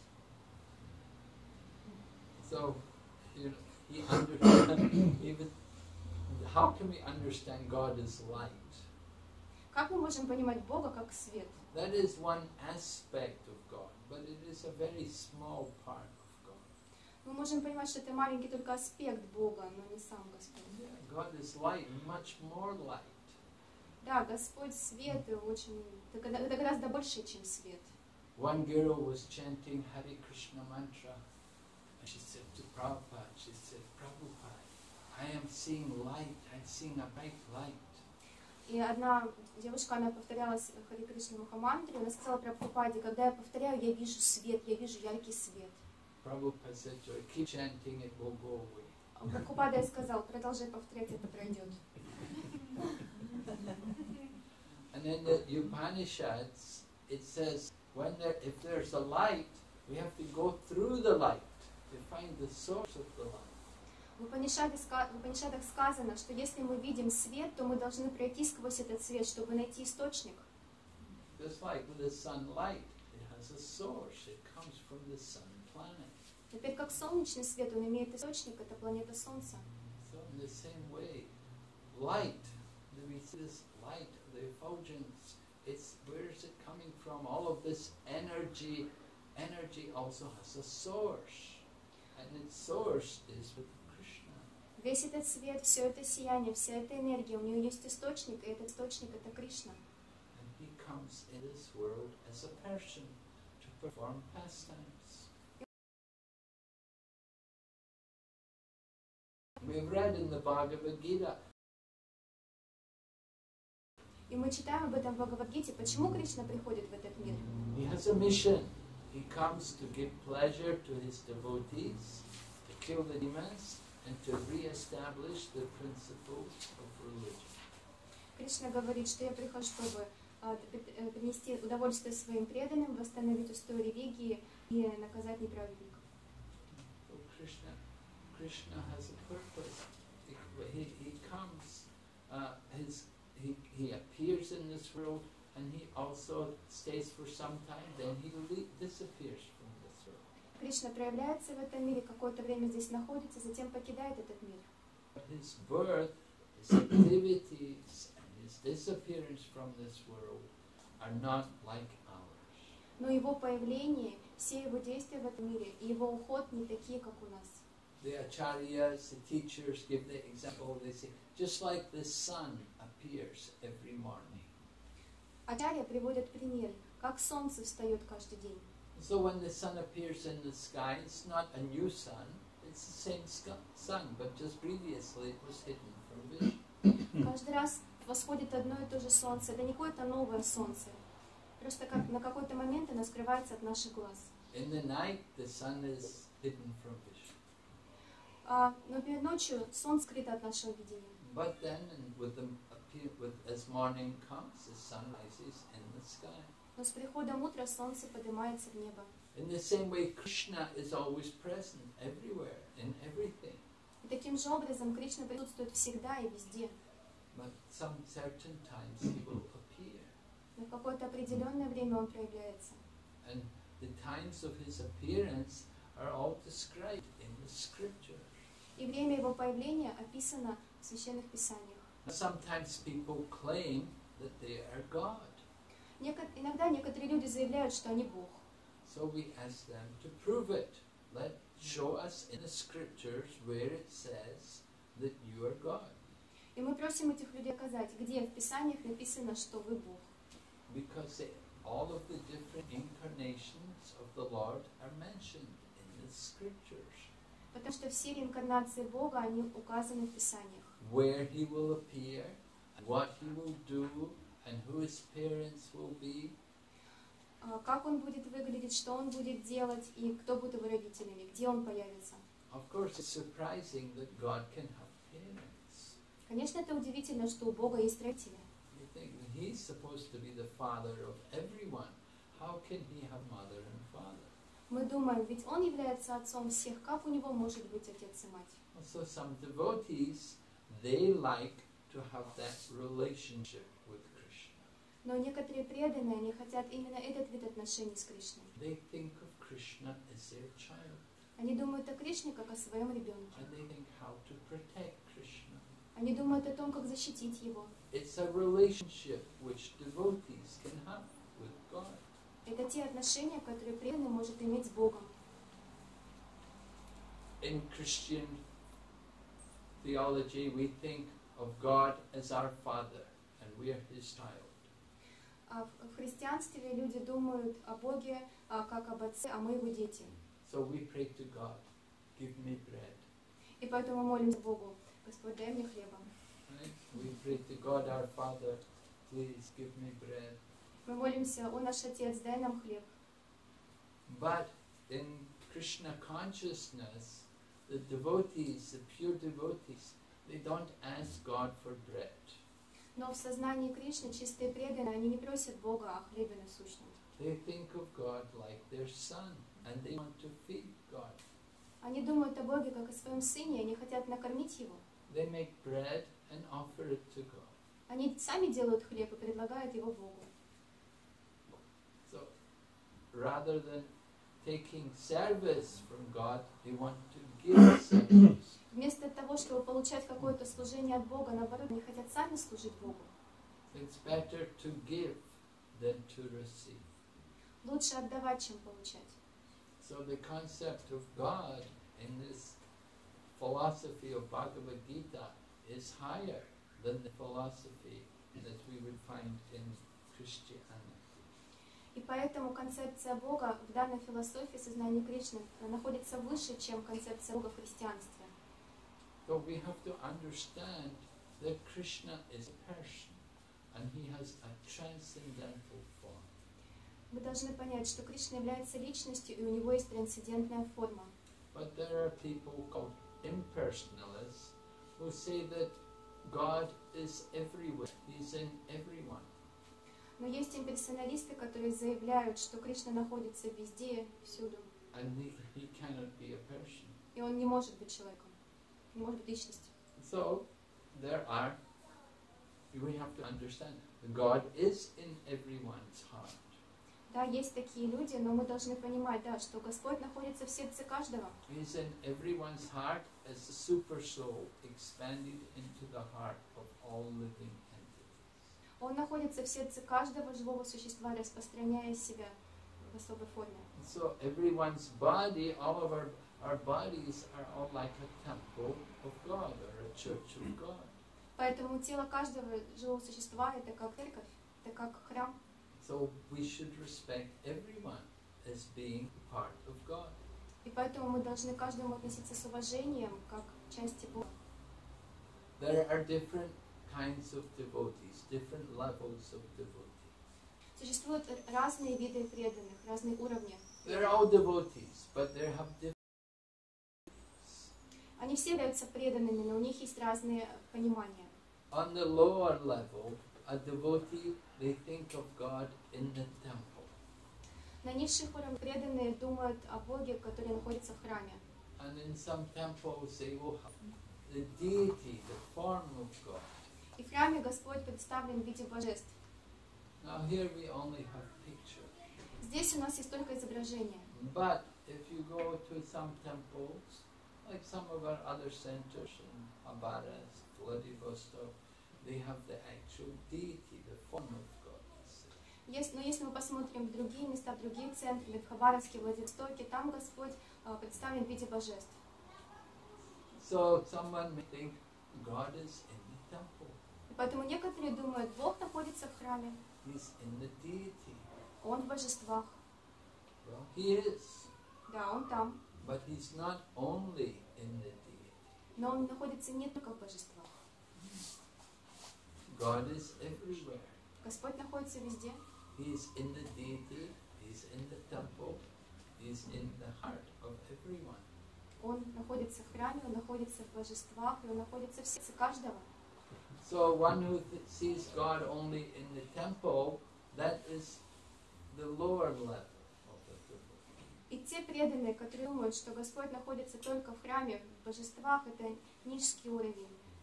So, you know, he understood, even, how can we understand God as light? Как мы можем понимать Бога как свет? That is one aspect of God, but it is a very small part of God. Мы можем понимать, что это маленький только аспект Бога, но не сам Господь. Yeah, God is light, much more light. Да, Господь свет, и очень, это гора- это гораздо больше, чем свет. One girl was chanting Hare Krishna mantra, and she said to Prabhupada, she said, Prabhupada, I am seeing light, I'm seeing a bright light. И одна девушка, она повторяла с- Харе Кришна Махамантру, она сказала Прабхупаде, когда я повторяю, я вижу свет, я вижу яркий свет. Prabhupada said to her, keep chanting, it will go away. А Прабхупада ей сказал, продолжай повторять, это пройдет. And in the Upanishads, it says, when there, if there's a light, we have to go through the light to find the source of the light. В Упанишаде ска- в Упанишадах сказано, что если мы видим свет, то мы должны пройти сквозь этот свет, чтобы найти источник. Just like with the sunlight, it has a source. It comes from the sun planet. Теперь как солнечный свет, он имеет источник, это планета Солнца. So in the same way, light, we see this light, the effulgence, it's, where is it coming from? All of this energy, energy also has a source. And its source is with Krishna. Весь этот свет, все это сияние, вся эта энергия, у нее есть источник, и этот источник — это Кришна. And he comes in this world as a person to perform pastimes. We've read in the Bhagavad Gita, И мы читаем об этом в Бхагавад-гите, почему Кришна приходит в этот мир. he has a mission. He He comes to give pleasure to his devotees, to kill the demons, and to re-establish the principles of religion. Кришна говорит, что я прихожу, чтобы а, п- э, принести удовольствие своим преданным, восстановить устои религии и наказать неправедников. So Krishna, Krishna has a purpose. He, he, he comes, uh, his, he, he appears in this world, and he also stays for some time, then he le- disappears from this world. Кришна проявляется в этом мире, какое-то время здесь находится, затем покидает этот мир. But his birth, his activities, and his disappearance from this world are not like ours. Но его появление, все его действия в этом мире и его уход не такие, как у нас. The acharyas, the teachers give the example, they say, just like the sun appears every morning. Ачарья приводит пример, как солнце встает каждый день. So when the sun appears in the sky, it's not a new sun, it's the same sky, sun, but just previously it was hidden from vision. Каждый раз восходит одно и то же солнце. Это не какое-то новое солнце. Просто как на какой-то момент оно скрывается от наших глаз. In the night, the sun is hidden from vision. А, но перед ночью солнце скрыто от нашего видения. But then, and with the appear, with, as morning comes, the sun rises in the sky. Но с приходом утра солнце поднимается в небо. In the same way, Krishna is always present everywhere, in everything. И таким же образом Кришна присутствует всегда и везде. But some certain times he will appear. Но в какое-то определенное время он проявляется. And the times of his appearance are all described in the scriptures. И время его появления описано в Священных Писаниях. Sometimes people claim that they are God. Неко- Иногда некоторые люди заявляют, что они Бог. So we ask them to prove it. Let show us in the scriptures where it says that you are God. И мы просим этих людей сказать, где в Писаниях написано, что вы Бог. Because they, all of the different incarnations of the Lord are mentioned in the scriptures. Потому что все реинкарнации Бога, они указаны в Писаниях. Where he will appear, what he will do, and who his parents will be. А, Как он будет выглядеть, что он будет делать и кто будет его родителями, где он появится. Of course, it's surprising that God can have parents. Конечно, это удивительно, что у Бога есть родители. You think that he's supposed to be the father of everyone. How can he have mother and father? Мы думаем, ведь он является отцом всех, как у него может быть отец и мать? Also, some devotees, they like to have that relationship with Krishna. Но некоторые преданные, они хотят именно этот вид отношений с Кришной. They think of Krishna as their child, Они думают о Кришне как о своем ребенке. and they think how to protect Krishna. Они думают о том, как защитить его. It's a relationship which devotees can have with God. Это те отношения, которые преданный может иметь с Богом. In Christian theology, we think of God as our Father, and we are His child. А в в христианстве люди думают о Боге а, как об отце, а мы его дети. So we pray to God, give me bread. И поэтому молимся Богу, Господь, дай мне хлеба. Right? We pray to God, our Father, please give me bread. Мы молимся, о наш Отец, дай нам хлеб. But in Krishna consciousness, the devotees, the pure devotees, they don't ask God for bread. Но в сознании Кришны чистые преданные, они не просят Бога о хлебе насущном. They think of God like their son, and they want to feed God. Они думают о Боге как о своем сыне, и они хотят накормить его. They make bread and offer it to God. Они сами делают хлеб и предлагают его Богу. So, rather than taking service from God, they want to give service. Вместо того, чтобы получать какое-то служение от Бога, наоборот, они хотят сами служить Богу. It's better to give than to receive. Лучше отдавать, чем получать. So the concept of God in this philosophy of Bhagavad Gita is higher than the philosophy that we would find in Christianity. И поэтому концепция Бога в данной философии сознания Кришны находится выше, чем концепция Бога в христианстве. So we have to understand that Krishna is a person and he has a transcendental form. Мы должны понять, что Кришна является личностью, и у него есть трансцендентная форма. But there are people called impersonalists who say that God is everywhere. He's in everyone. Но есть имперсоналисты, которые заявляют, что Кришна находится везде, всюду, And he, he cannot be a person. и он не может быть человеком, не может быть личностью. So, there are, we have to understand, God is in everyone's heart. Да, есть такие люди, но мы должны понимать, да, что Господь находится в сердце каждого. He's in everyone's heart as a super soul expanded into the heart of all living entities. Он находится в сердце каждого живого существа, распространяя себя в особой форме. So everyone's body, all of our, our bodies are all like a temple of God or a church of God. Поэтому тело каждого живого существа — это как церковь, это как храм. So we should respect everyone as being part of God. И поэтому мы должны к каждому относиться с уважением, как к части Бога. There are different kinds of devotees, different levels of devotees. Существуют разные виды преданных, разные уровни. They're all devotees, but they have different. Они все являются преданными, но у них есть разные понимания. On the lower level, a devotee, they think of God in the temple. На низших уровнях преданные думают о Боге, который находится в храме. And in some temples, they will have the deity, the form of God. И в храме Господь представлен в виде божеств. Now here we only have picture. Здесь у нас есть только изображение. But if you go to some temples, like some of our other centers in Abaras, Vladivostok, they have the actual deity, the form of God. Есть, но если мы посмотрим в другие места, в другие центры, в Хабаровске, Владивостоке, там Господь э, представлен в виде божеств. So someone may think God is in the temple. И поэтому некоторые думают, Бог находится в храме, He's in the deity. Он в божествах. Well, He is. Да, Он там, But He's not only in the deity. но Он находится не только в божествах. God is everywhere. Господь находится везде. He is in the deity, He's in the temple, He's in the heart of everyone. Он находится в храме, Он находится в божествах, и Он находится в сердце каждого. So one who th- sees God only in the temple, that is the lower level of the devotee. И те преданные, которые думают, что Господь находится только в храме, в божествах, это низкий уровень.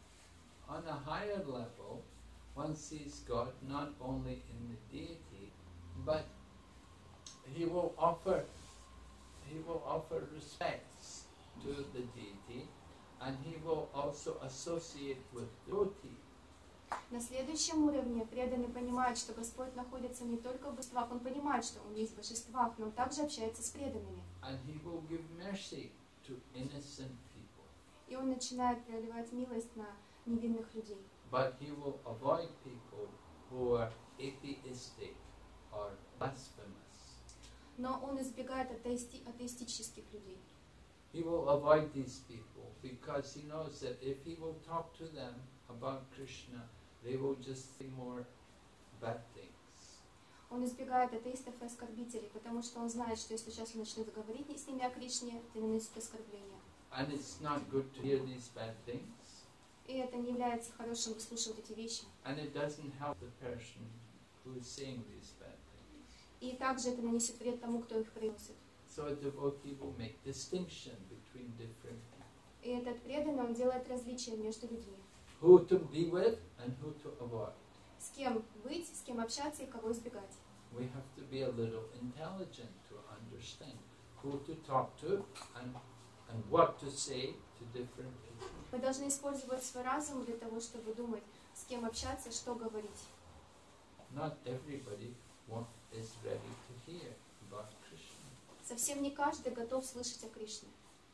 On a higher level, one sees God not only in the deity, but he will offer he will offer respects to the deity, and he will also associate with devotee. На следующем уровне преданный понимает, что Господь находится не только в божествах, он понимает, что он есть в божествах, но он также общается с преданными. And he will give mercy to innocent people. И он начинает проливать милость на невинных людей. But he will avoid people who are atheistic or blasphemous. Но он избегает атеисти- атеистических людей. He will avoid these people because he knows that if he will talk to them about Krishna, they will just say more bad things. Он избегает атеистов и оскорбителей, потому что он знает, что если сейчас он начнет говорить с ними о Кришне, это наносит оскорбление. And it's not good to hear these bad things. И это не является хорошим выслушивать эти вещи. And it doesn't help the person who is saying these bad things. И также это нанесет вред тому, кто их произносит. So a devotee will make distinction between different people. И этот преданный, он делает различия между людьми. Who to be with and who to avoid. С кем быть, с кем общаться и кого избегать. We have to be a little intelligent to understand who to talk to and, and what to say to different people. Мы должны использовать свой разум для того, чтобы думать, с кем общаться, что говорить. Not everybody want, is ready to hear about Krishna. Совсем не каждый готов слышать о Кришне.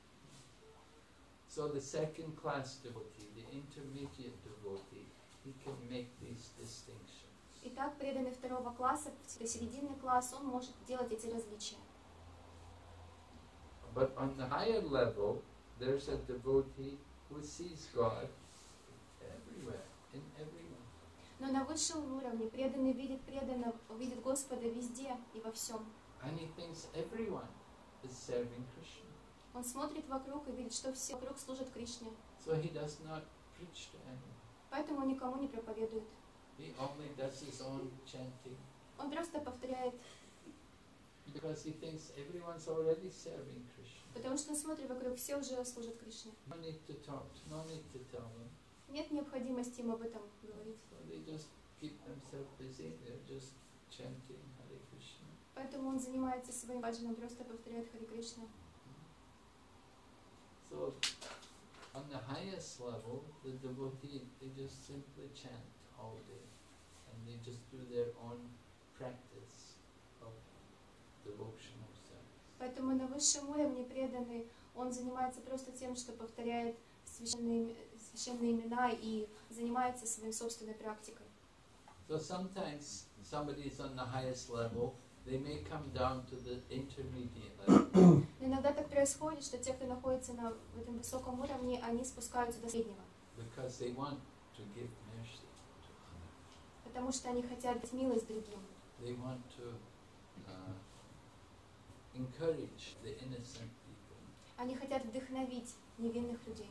So the second class devotee, the intermediate devotee, he can make these distinctions. Итак, преданный второго класса, это серединный класс, он может делать эти различия. But on the higher level, there's a devotee who sees God everywhere, in everyone. Но на высшем уровне преданный видит преданного, видит Господа везде и во всем. And he thinks everyone is serving Krishna. Он смотрит вокруг и видит, что все вокруг служат Кришне. So he does not preach to anyone. Поэтому он никому не проповедует. He only does his own chanting. Он просто повторяет, Because he thinks everyone's already serving Krishna. потому что он смотрит вокруг, все уже служат Кришне. No need to talk, no need to tell them. Нет необходимости им об этом говорить. So they just keep themselves busy, they're just chanting Hare Krishna. Поэтому он занимается своим баджаном, просто повторяет Харе Кришна. So on the highest level, the devotee, they just simply chant all day. And they just do their own practice of devotional service. Поэтому на высшем уровне преданный, он занимается просто тем, что повторяет священные, священные имена и занимается своей собственной практикой. So sometimes somebody is on the highest level, they may come down to the intermediate level. Но иногда так происходит, что те, кто находится на в этом высоком уровне, они спускаются до среднего, Because they want to give mercy to others. потому что они хотят дать милость другим. They want to uh, encourage the innocent people. Они хотят вдохновить невинных людей.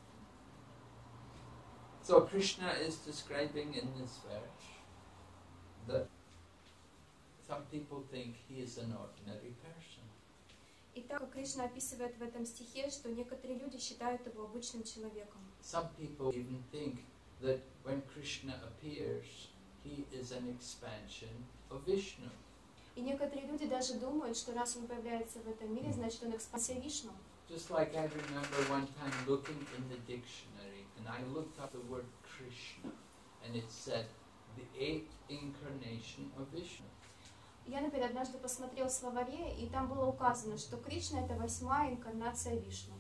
So Krishna is describing in this verse that some people think he is an ordinary person. И так как Кришна описывает в этом стихе, что некоторые люди считают его обычным человеком. Some people even think that when Krishna appears, he is an expansion of Vishnu. И некоторые люди даже думают, что раз он появляется в этом мире, значит он экспансия Вишну. Just like I remember one time looking in the dictionary, and I looked up the word Krishna, and it said the eighth incarnation of Vishnu. Я, например, однажды посмотрел в словаре, и там было указано, что Кришна — это восьмая инкарнация Вишну.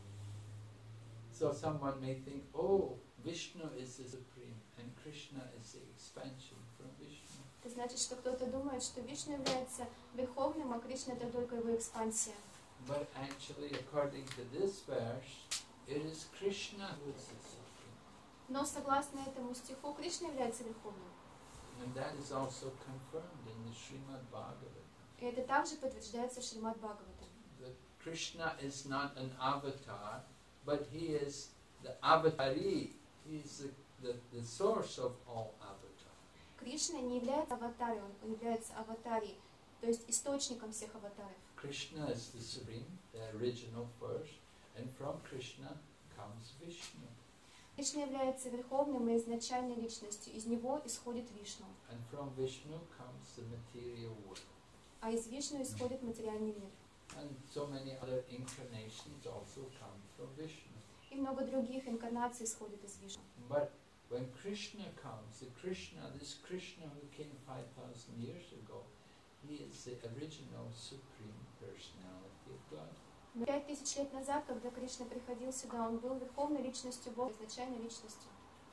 So someone may think, oh, Vishnu is the supreme, and Krishna is the expansion from Vishnu. Это значит, что кто-то думает, что Вишну является верховным, а Кришна — это только его экспансия. But actually, according to this verse, it is Krishna who is the supreme. Но согласно этому стиху, Кришна является верховным. And that is also confirmed in the Srimad Bhagavatam. И это также подтверждается в Шримад Бхагаватам. That Krishna is not an avatar, but he is the avatari. He is the, the, the source of all avatars. Кришна не является аватарой, он является аватарией, то есть источником всех аватаров. Krishna is the supreme, the original first, and from Krishna comes Vishnu. Кришна является верховным и изначальной личностью, из него исходит Вишну, And from Vishnu comes the material world. а из Вишну исходит материальный мир. And so many other incarnations also come from Vishnu. И много других инкарнаций исходит из Вишну. But when Krishna comes, the Krishna, this Krishna who came five thousand years ago, he is the original supreme personality of God. Но пять тысяч лет назад, когда Кришна приходил сюда, он был верховной личностью Бога, изначальной личностью.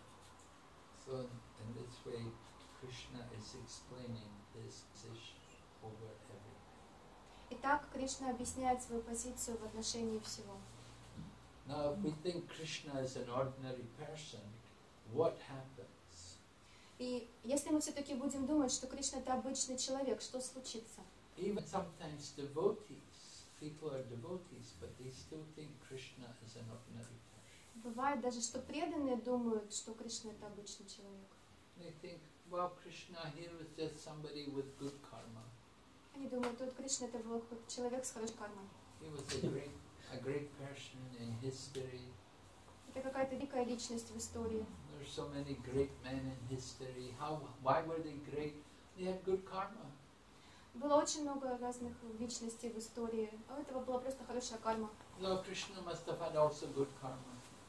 So in this way, Krishna is explaining his position over everything. Итак, Кришна объясняет свою позицию в отношении всего. Now, if we think Krishna is an ordinary person, what happens? И если мы все-таки будем думать, что Кришна — это обычный человек, что случится? Even sometimes devotees, people are devotees, but they still think Krishna is an ordinary person. Бывает даже, что преданные думают, что Кришна — это обычный человек. They think, well, Krishna here was just somebody with good karma. Они думают, вот Кришна — это был какой-то человек с хорошей кармой. He was a great, a great person in history. Это какая-то великая личность в истории. There's so many great men in history. How? Why were they great? They had good karma. Было очень много разных личностей в истории, а у этого была просто хорошая карма. No, Krishna must have had also good karma.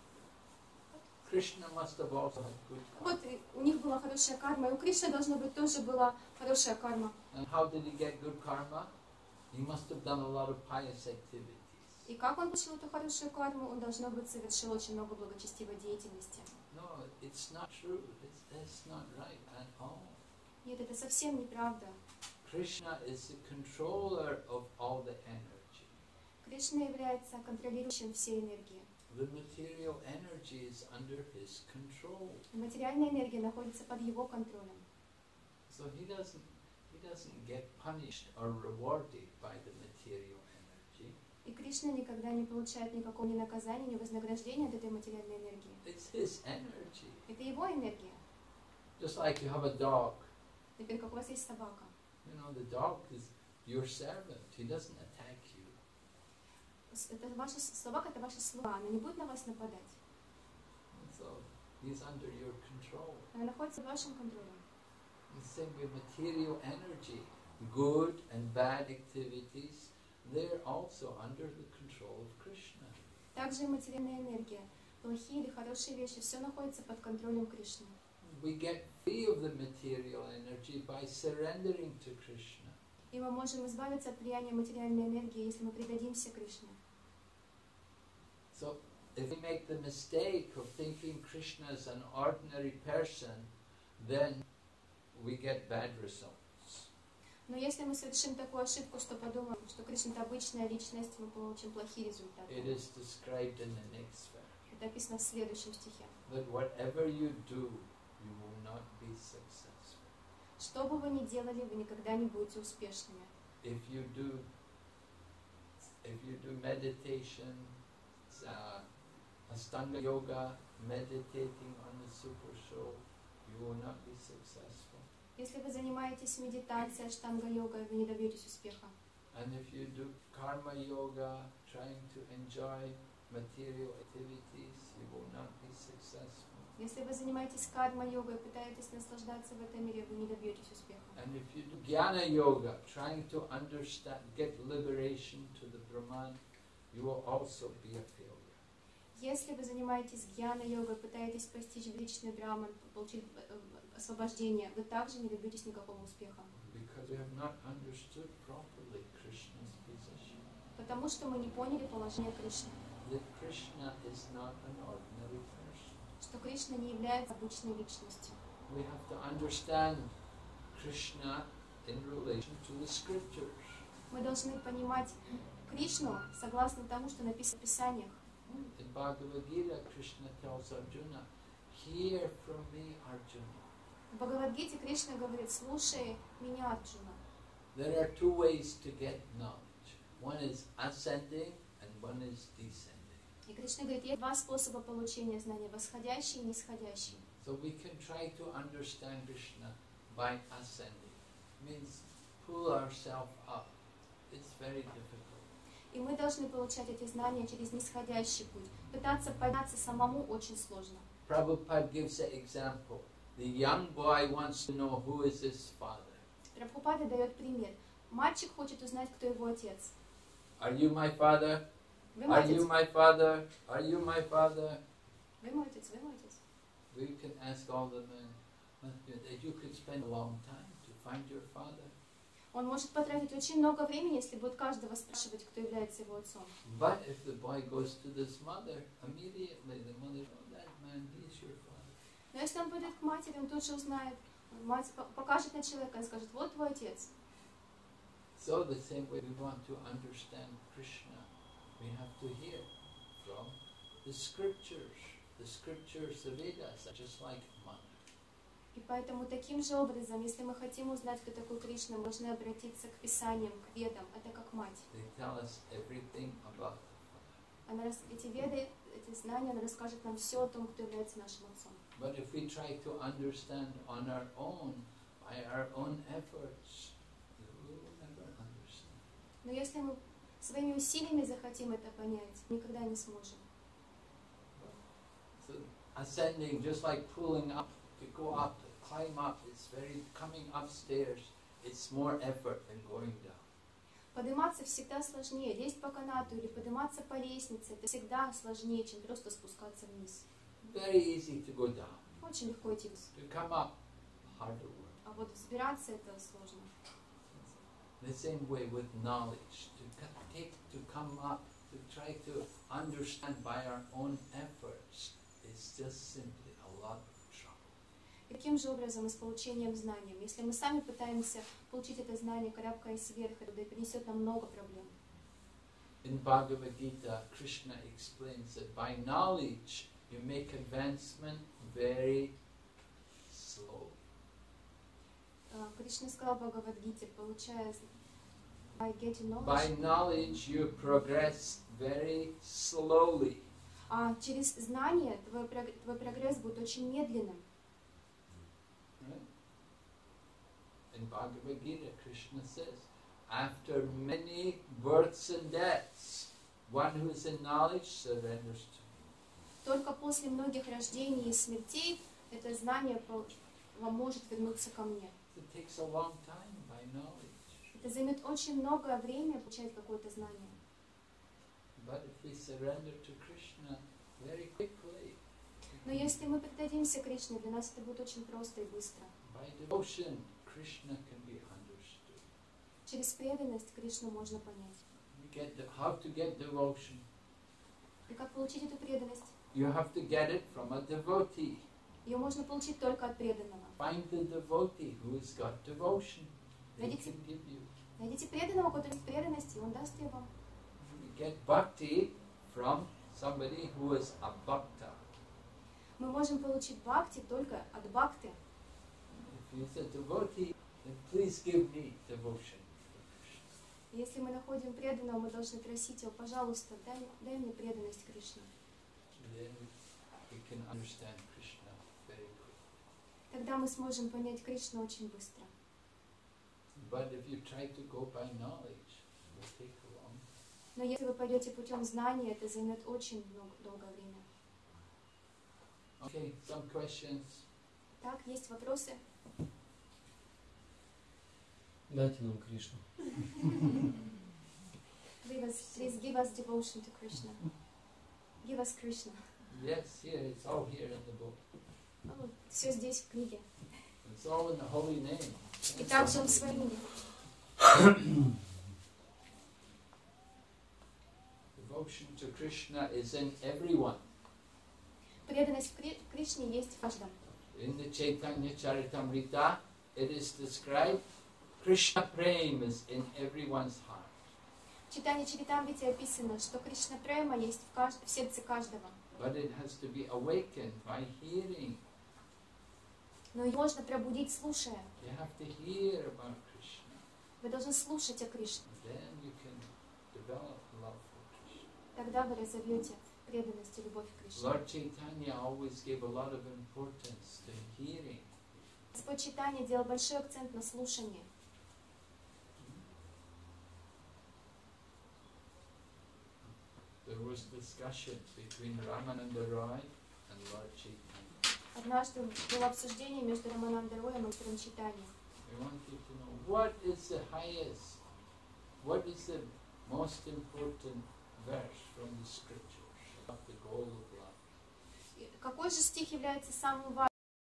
Krishna must have also had good karma. Вот и у них была хорошая карма, и у Кришны должно быть тоже была хорошая карма. And how did he get good karma? He must have done a lot of pious activities. И как он получил эту хорошую карму? Он, должно быть, совершил очень много благочестивой деятельности. No, it's not true. It's, that's not right at all. Нет, это совсем неправда. Krishna is the controller of all the energy. Кришна является контролирующим все энергии. the material energy is under his control. Материальная энергия находится под его контролем. So he doesn't he doesn't get punished or rewarded by the material energy. И Кришна никогда не получает никакого ни наказания, ни вознаграждения от этой материальной энергии. It's his energy. Это его энергия. Just like you have a dog. Например, как у вас есть собака. You know, the dog is your servant. He doesn't attack you. С- Это ваша с- собака, это ваша слуга, она не будет на вас нападать. And so he's under your control. Она находится под вашим контролем. The same way material energy, good and bad activities, they're also under the control of Krishna. Также и материальная энергия, плохие или хорошие вещи, все находится под контролем Кришны. We get free of the material energy by surrendering to Krishna. И мы можем избавиться от влияния материальной энергии, если мы предадимся Кришне. So if we make the mistake of thinking Krishna is an ordinary person, then we get bad results. Но если мы совершим такую ошибку, что подумаем, что Кришна это обычная личность, мы получим плохие результаты. It is described in the next verse. Это описано в следующем стихе. That whatever you do, you will not be successful. Что бы вы ни делали, вы никогда не будете успешными. If you do, if you do meditation, uh, Astanga yoga, meditating on the super soul, you will not be successful. Если вы занимаетесь медитацией, аштанга-йогой, вы не добьетесь успеха. And if you do karma yoga, trying to enjoy material activities, you will not be successful. Если вы занимаетесь карма-йогой, пытаетесь наслаждаться в этом мире, вы не добьетесь успеха. And if you do jnana yoga, trying to understand, get liberation to the Brahman, you will also be a failure. Если вы занимаетесь гьяна-йогой, пытаетесь постичь личный браман, получить э, освобождение, вы также не добьетесь никакого успеха. Because we have not understood properly Krishna's position. Потому что мы не поняли положение Кришны. That Krishna is not an ordinary person. Что Кришна не является обычной личностью. We have to understand Krishna in relation to the scriptures. Мы должны понимать Кришну согласно тому, что написано в Писаниях. In Bhagavad Gita, Krishna tells Arjuna, "Hear from me, Arjuna." В Бхагавад-гите Кришна говорит: слушай меня, Арджуна. There are two ways to get knowledge. One is ascending and one is descending. И Кришна говорит, есть два способа получения знания: восходящий и нисходящий. So we can try to understand Krishna by ascending. Means pull ourselves up. It's very difficult. И мы должны получать эти знания через нисходящий путь. Пытаться подняться самому очень сложно. Prabhupada gives an example. The young boy wants to know who is his father. Прабхупада дает пример. Мальчик хочет узнать, кто его отец. Are you my father? Вы мой Are you отец? my father? Are you my father? Вы мой отец, вы мой отец. We can ask all the men. You could spend a long time to find your father. Он может потратить очень много времени, если будет каждого спрашивать, кто является его отцом. But if the boy goes to this mother, immediately the mother, oh, that man, he's your father. Но если он пойдет к матери, он тут же узнает. Мать по- покажет на человека и скажет: вот твой отец. So the same way we want to understand Krishna, we have to hear from the scriptures. The scriptures, the Vedas, are just like mother. И поэтому таким же образом, если мы хотим узнать, кто такой Кришна, мы должны обратиться к Писаниям, к Ведам. Это как мать. They tell us everything about the Father. Она, рас- эти Веды, эти знания, она расскажет нам все о том, кто является нашим отцом. But if we try to understand on our own, by our own efforts, we will never understand. Но если мы своими усилиями захотим это понять, никогда не сможем. So ascending, just like pulling up, to go up, to climb up, it's very, coming upstairs, it's more effort than going down. Подниматься всегда сложнее. Лезть по канату или подниматься по лестнице, это всегда сложнее, чем просто спускаться вниз. Very easy to go down. Очень легко идти вниз. To come up, harder work. А вот взбираться это сложно. The same way with knowledge, to co- take, to come up, to try to understand by our own efforts, is just simply a lot of trouble. Таким же образом и с получением знаний. Если мы сами пытаемся получить это знание, карабкаясь вверх, это принесет нам много проблем. In Bhagavad Gita, Krishna explains that by knowledge you make advancement very slow. А, Кришна сказал в Бхагавад-гите, получая з- by getting By knowledge, knowledge you progress very slowly. а через знание твой, прог- твой прогресс будет очень медленным. Right? In Bhagavad Gita, Krishna says, after many births and deaths, one who is in knowledge surrenders to me. Только после многих рождений и смертей это знание пол- вам может вернуться ко мне. It takes a long time by knowledge. Это займет очень многое время получать какое-то знание. But if we surrender to Krishna very quickly, Но если мы предадимся Кришне, для нас это будет очень просто и быстро. by devotion, Krishna can be understood. Через преданность Кришну можно понять. You get the, how to get devotion? И как получить эту преданность? You have to get it from a devotee. Ее можно получить только от преданного. Find the devotee who has got devotion. They Найдите- can give you. Найдите преданного, у которого есть преданность, и он даст ее вам. You get bhakti from somebody who is a bhakta. Мы можем получить бхакти только от бхакты. If he's a devotee, then please give me devotion. Если мы находим преданного, мы должны просить его, пожалуйста, дай, дай мне преданность Кришне. Then we can understand Krishna very quickly. Тогда мы сможем понять Кришну очень быстро. But if you try to go by knowledge, it will take a long. Но если вы пойдете путем знания, это займет очень много, долгое время. Okay, some questions. Так, есть вопросы? Дайте нам Кришну. Give us, please give us devotion to Krishna. Give us Krishna. Yes, here, it's all here in the book. Ну, все здесь в книге. It's all in the holy name. И также он в своем имени. Devotion to Krishna is in everyone. Преданность в Кри- Кришне есть в каждом. In the Chaitanya Charitamrita, it is described Krishna Prem is in everyone's heart. В Читании Чаритамрите описано, что Кришна Према есть в, кажд- в сердце каждого. But it has to be awakened by hearing. Но ее можно пробудить, слушая. You have to hear about Krishna. Вы должны слушать о Кришне. Then you can develop love for Krishna. Тогда вы разовьете преданность и любовь к Кришне. Lord Chaitanya always gave a lot of importance to hearing. Господь Чайтанья делал большой акцент на слушании. There was discussion between Ramananda Roy and Lord Chaitanya. Однажды было обсуждение между Раманандой Роем и мастером Чайтаньей. They wanted to know what is the highest, what is the most important verse from the scriptures of the goal of love. И какой же стих является самым важным?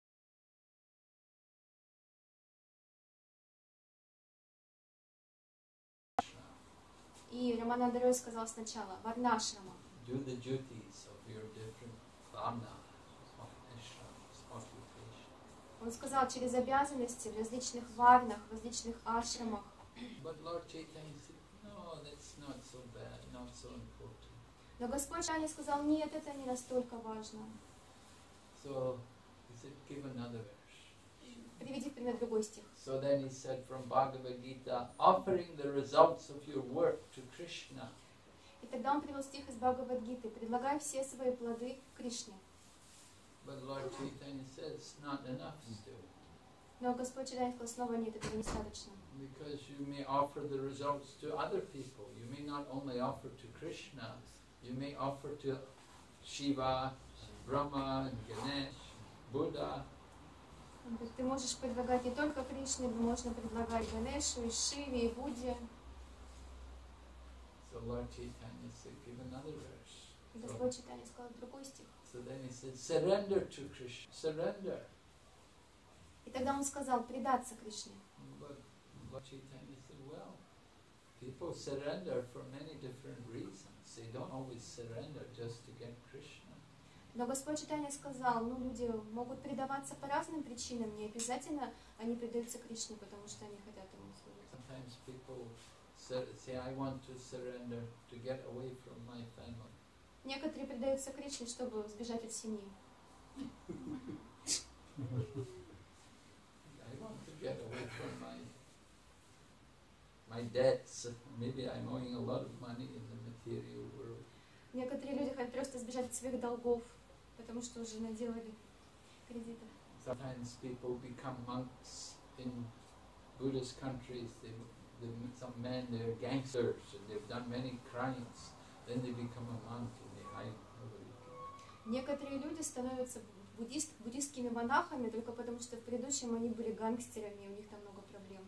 И Рамананда Рой сказал сначала Варнашрама. Do the duties of your different varna, of ashrams, occupation. Он сказал через обязанности в различных варнах, в различных ашрамах. But Lord Chaitanya said, no, that's not so bad, not so important. Но Господь Чайтанья сказал, нет, это не настолько важно. So he said, give another verse. Приведи в пример другой стих. So then he said from Bhagavad Gita, offering the results of your work to Krishna. И тогда он привел стих из Бхагавад-гиты, предлагай все свои плоды Кришне. But Lord Chaitanya says, not enough still. Но Господь Чайтанья сказал, снова нет, этого недостаточно. Because you may offer the results to other people. You may not only offer to Krishna, you may offer to Shiva, Brahma, and Ganesh, Buddha. Он говорит, ты можешь предлагать не только Кришне, но можно предлагать Ганешу, и Шиве, и Будде. So Lord Chaitanya said, give another verse. И Господь Чайтанья сказал другой стих. So then he said, surrender to Krishna. Surrender. И тогда он сказал, предаться Кришне. But Lord Chaitanya said, well, people surrender for many different reasons. They don't always surrender just to get Krishna. Но Господь Чайтанья сказал, ну люди могут предаваться по разным причинам, не обязательно они предаются Кришне, потому что они хотят ему служить. Sometimes people sur- say, I want to surrender to get away from my family. Некоторые предаются Кришне, чтобы сбежать от семьи. I want to get away from my my debts. Maybe I'm owing a lot of money in the material world. Некоторые люди хотят просто сбежать от своих долгов, потому что уже наделали кредита. Sometimes people become monks in Buddhist countries. They, they, some men, they're gangsters and they've done many crimes. Then they become a monk and they hide. Некоторые люди становятся буддист, буддистскими монахами только потому, что в предыдущем они были гангстерами, и у них там много проблем.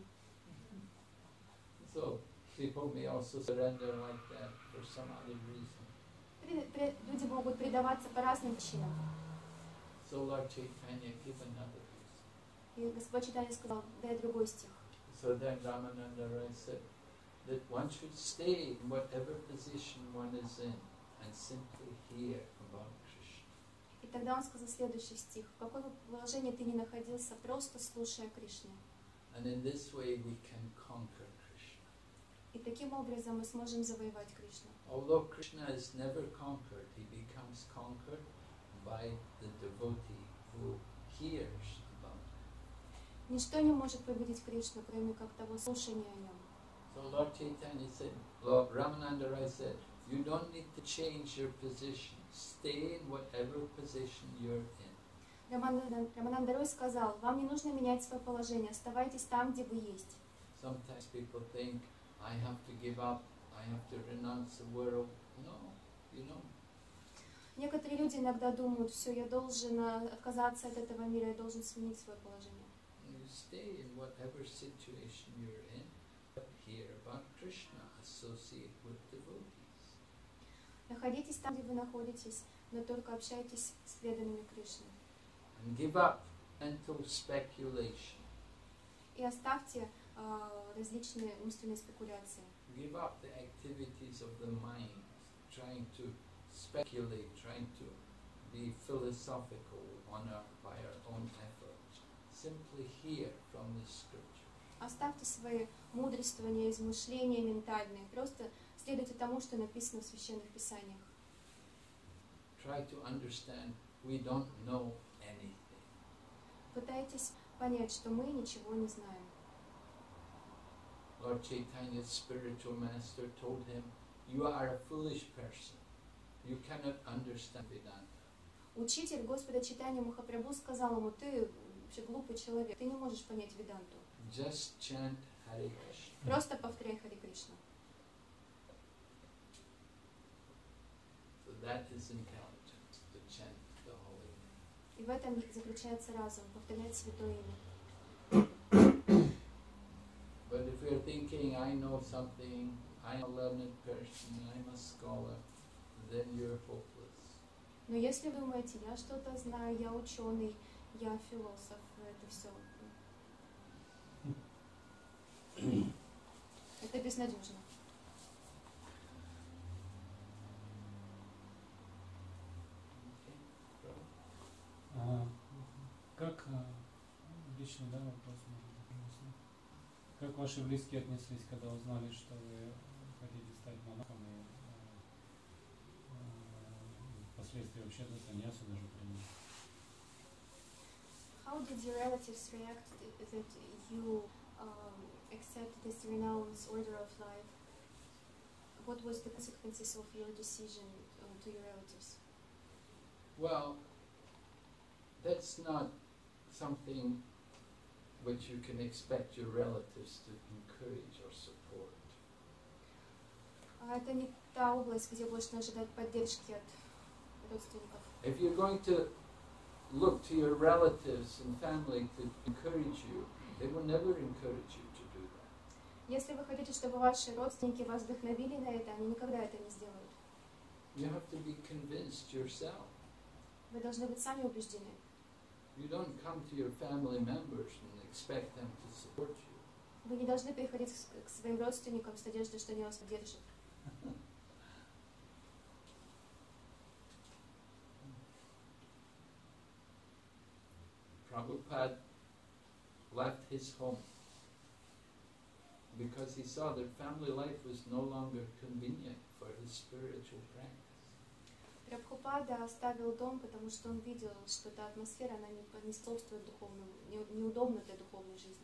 So people may also surrender like that for some other reason. При- при- люди могут предаваться по разным причинам. So Lord Chaitanya gave another reason. И Господь Чайтанья сказал, дай другой стих. So then Ramananda Rai said that one should stay in whatever position one is in and simply hear about Krishna. И тогда он сказал следующий стих. В каком бы положении ты ни находился, просто слушая Кришну. And in this way we can conquer Krishna. И таким образом мы сможем завоевать Кришну. Although Krishna is never conquered, he becomes conquered by the devotee who hears about him. Ничто не может победить Кришну, кроме как того слушания о нем. So Lord Chaitanya said, Lord Ramananda Rai said, you don't need to change your position. Stay in whatever position you're in. Рамананда Рой сказал, вам не нужно менять свое положение, оставайтесь там, где вы есть. Sometimes people think, I have to give up, I have to renounce the world. No, you know. Некоторые люди иногда думают, все, я должен э, отказаться от этого мира, я должен сменить свое положение. You stay in whatever situation you're in, but hear about Krishna, associate with devotees. Находитесь там, где вы находитесь, но только общайтесь с преданными Кришны. And give up mental speculation. И оставьте э, различные умственные спекуляции. Give up the activities of the mind, trying to speculate, trying to be philosophical on our, by our own efforts. Simply hear from the scripture. Оставьте свои мудрствования, измышления ментальные. Просто следуйте тому, что написано в Священных Писаниях. Try to understand we don't know anything. Пытайтесь понять, что мы ничего не знаем. Lord Chaitanya's spiritual master told him, you are a foolish person. You cannot understand Vedanta. Учитель Господа Чайтанья Махапрабху сказал ему, ты вообще глупый человек, ты не можешь понять Веданту. Just chant Hare Krishna. Просто повторяй Харе Кришна. So that is intelligence, to chant the holy name. И в этом заключается разум, повторять Святое Имя. But if you're thinking, I know something, I'm a learned person, I'm a scholar, then you're hopeless. Но если вы думаете, я что-то знаю, я ученый, я философ, это все. Это безнадежно. А, как, а, личный, да, вопрос, может быть, если- как ваши близкие отнеслись, когда узнали, что вы хотите стать монахом и а, а, впоследствии вообще до саньясу даже приняли? How did your relatives react that you um, accept this renounced order of life? What was the consequences of your decision uh, to your relatives? Well, that's not something which you can expect your relatives to encourage or support. А это не та область, где можно ожидать поддержки от родственников. If you're going to look to your relatives and family to encourage you, they will never encourage you to do that. Если вы хотите, чтобы ваши родственники вас вдохновили на это, они никогда это не сделают. You have to be convinced yourself. Вы должны быть сами убеждены. You don't come to your family members and expect them to support you. Вы не должны приходить к к своим родственникам с надеждой, что они вас поддержат. Prabhupada left his home because he saw that family life was no longer convenient for his spiritual practice. Прабхупада оставил дом, потому что он видел, что эта атмосфера, она не, не способствует духовному, не, неудобна для духовной жизни.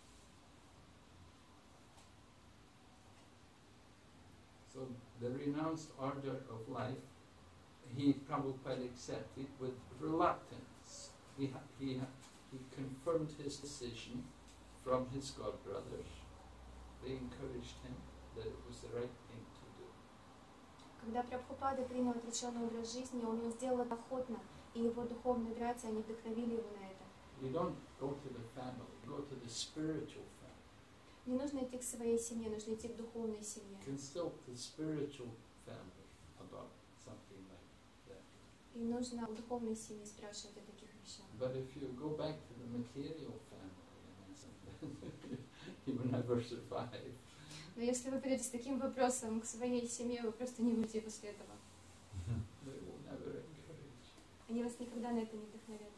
So the renounced order of life, he Prabhupada accepted with reluctance. He, ha- he, ha- he confirmed his decision from his godbrothers. They encouraged him that it was the right thing to do. Когда Прабхупада принял отреченный образ жизни, он его сделал это охотно, и его духовные братья, они вдохновили его на это. You don't go to the family, you go to the spiritual family. Не нужно идти к своей семье, нужно идти к духовной семье. Consult the spiritual family about something like that. И нужно у духовной семьи спрашивать о таких вещах. But if you go back to the material family, you will never survive. Но если вы придете с таким вопросом к своей семье, вы просто не будете после этого. They will never encourage. Они вас никогда на это не вдохновят.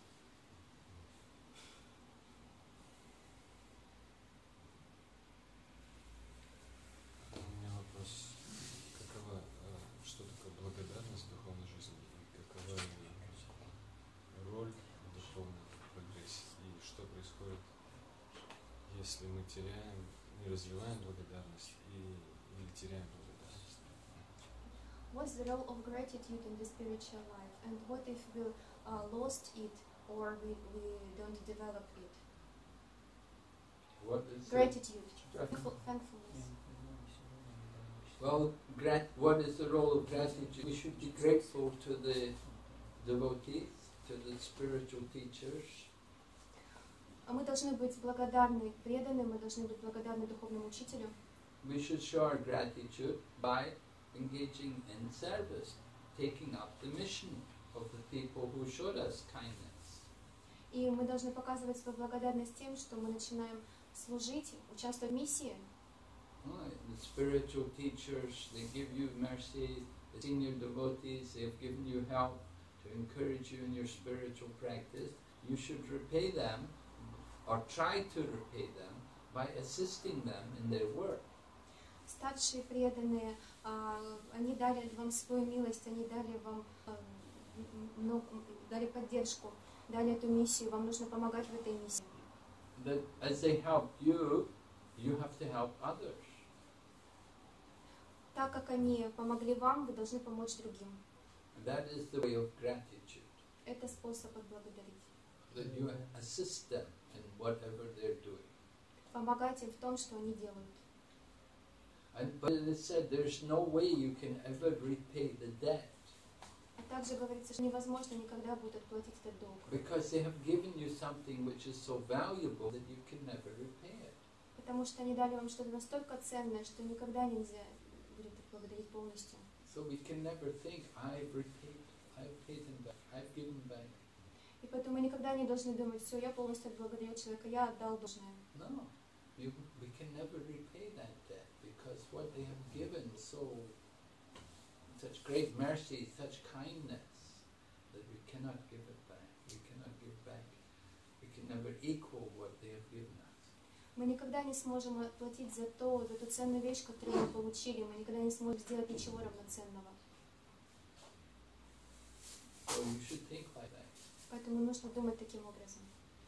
У меня вопрос. Какова, э, что такое благодарность в духовной жизни? И какова ее роль в духовном прогрессе? И что происходит, если мы теряем, не развиваем благодарность и, или теряем благодарность? What's the role of gratitude in the spiritual life? And what if we uh, lost it or we, we don't develop it? What is it? Gratitude, thankful, thankfulness. Well, grat- what is the role of gratitude? We should be grateful to the devotees, to the spiritual teachers. А мы должны быть благодарны преданным, мы должны быть благодарны духовному учителю. We should show our gratitude by engaging in service, taking up the mission of the people who showed us kindness. И мы должны показывать свою благодарность тем, что мы начинаем служить, участвовать в миссии. Right. The spiritual teachers, they give you mercy, the senior devotees, they have given you help to encourage you in your spiritual practice. You should repay them, or try to repay them, by assisting them in their work. Старшие преданные, а, они дали вам свою милость, они дали вам а, ну, дали поддержку, дали эту миссию, вам нужно помогать в этой миссии. That as they help you, you have to help others. Так как они помогли вам, вы должны помочь другим. That is the way of gratitude. Это способ отблагодарить. That you assist them in whatever they're doing. Помогать им в том, что они делают. And, but it is said there's no way you can ever repay the debt. А также говорится, что невозможно никогда будет отплатить этот долг. Because they have given you something which is so valuable that you can never repay it. Потому что они дали вам что-то настолько ценное, что никогда нельзя будет отблагодарить полностью. So we can never think, I've repaid, I've paid him back, I've given back. И поэтому мы никогда не должны думать, все, я полностью отблагодарил человека, я отдал должное. No, you, we can never repay that debt because what they have given so, such great mercy, such kindness, that we cannot give it back. We cannot give back. We can never equal what they have given us. Мы никогда не сможем отплатить за то, за ту ценную вещь, которую мы получили. Мы никогда не сможем сделать ничего равноценного. So you should think like that. Поэтому нужно думать таким образом.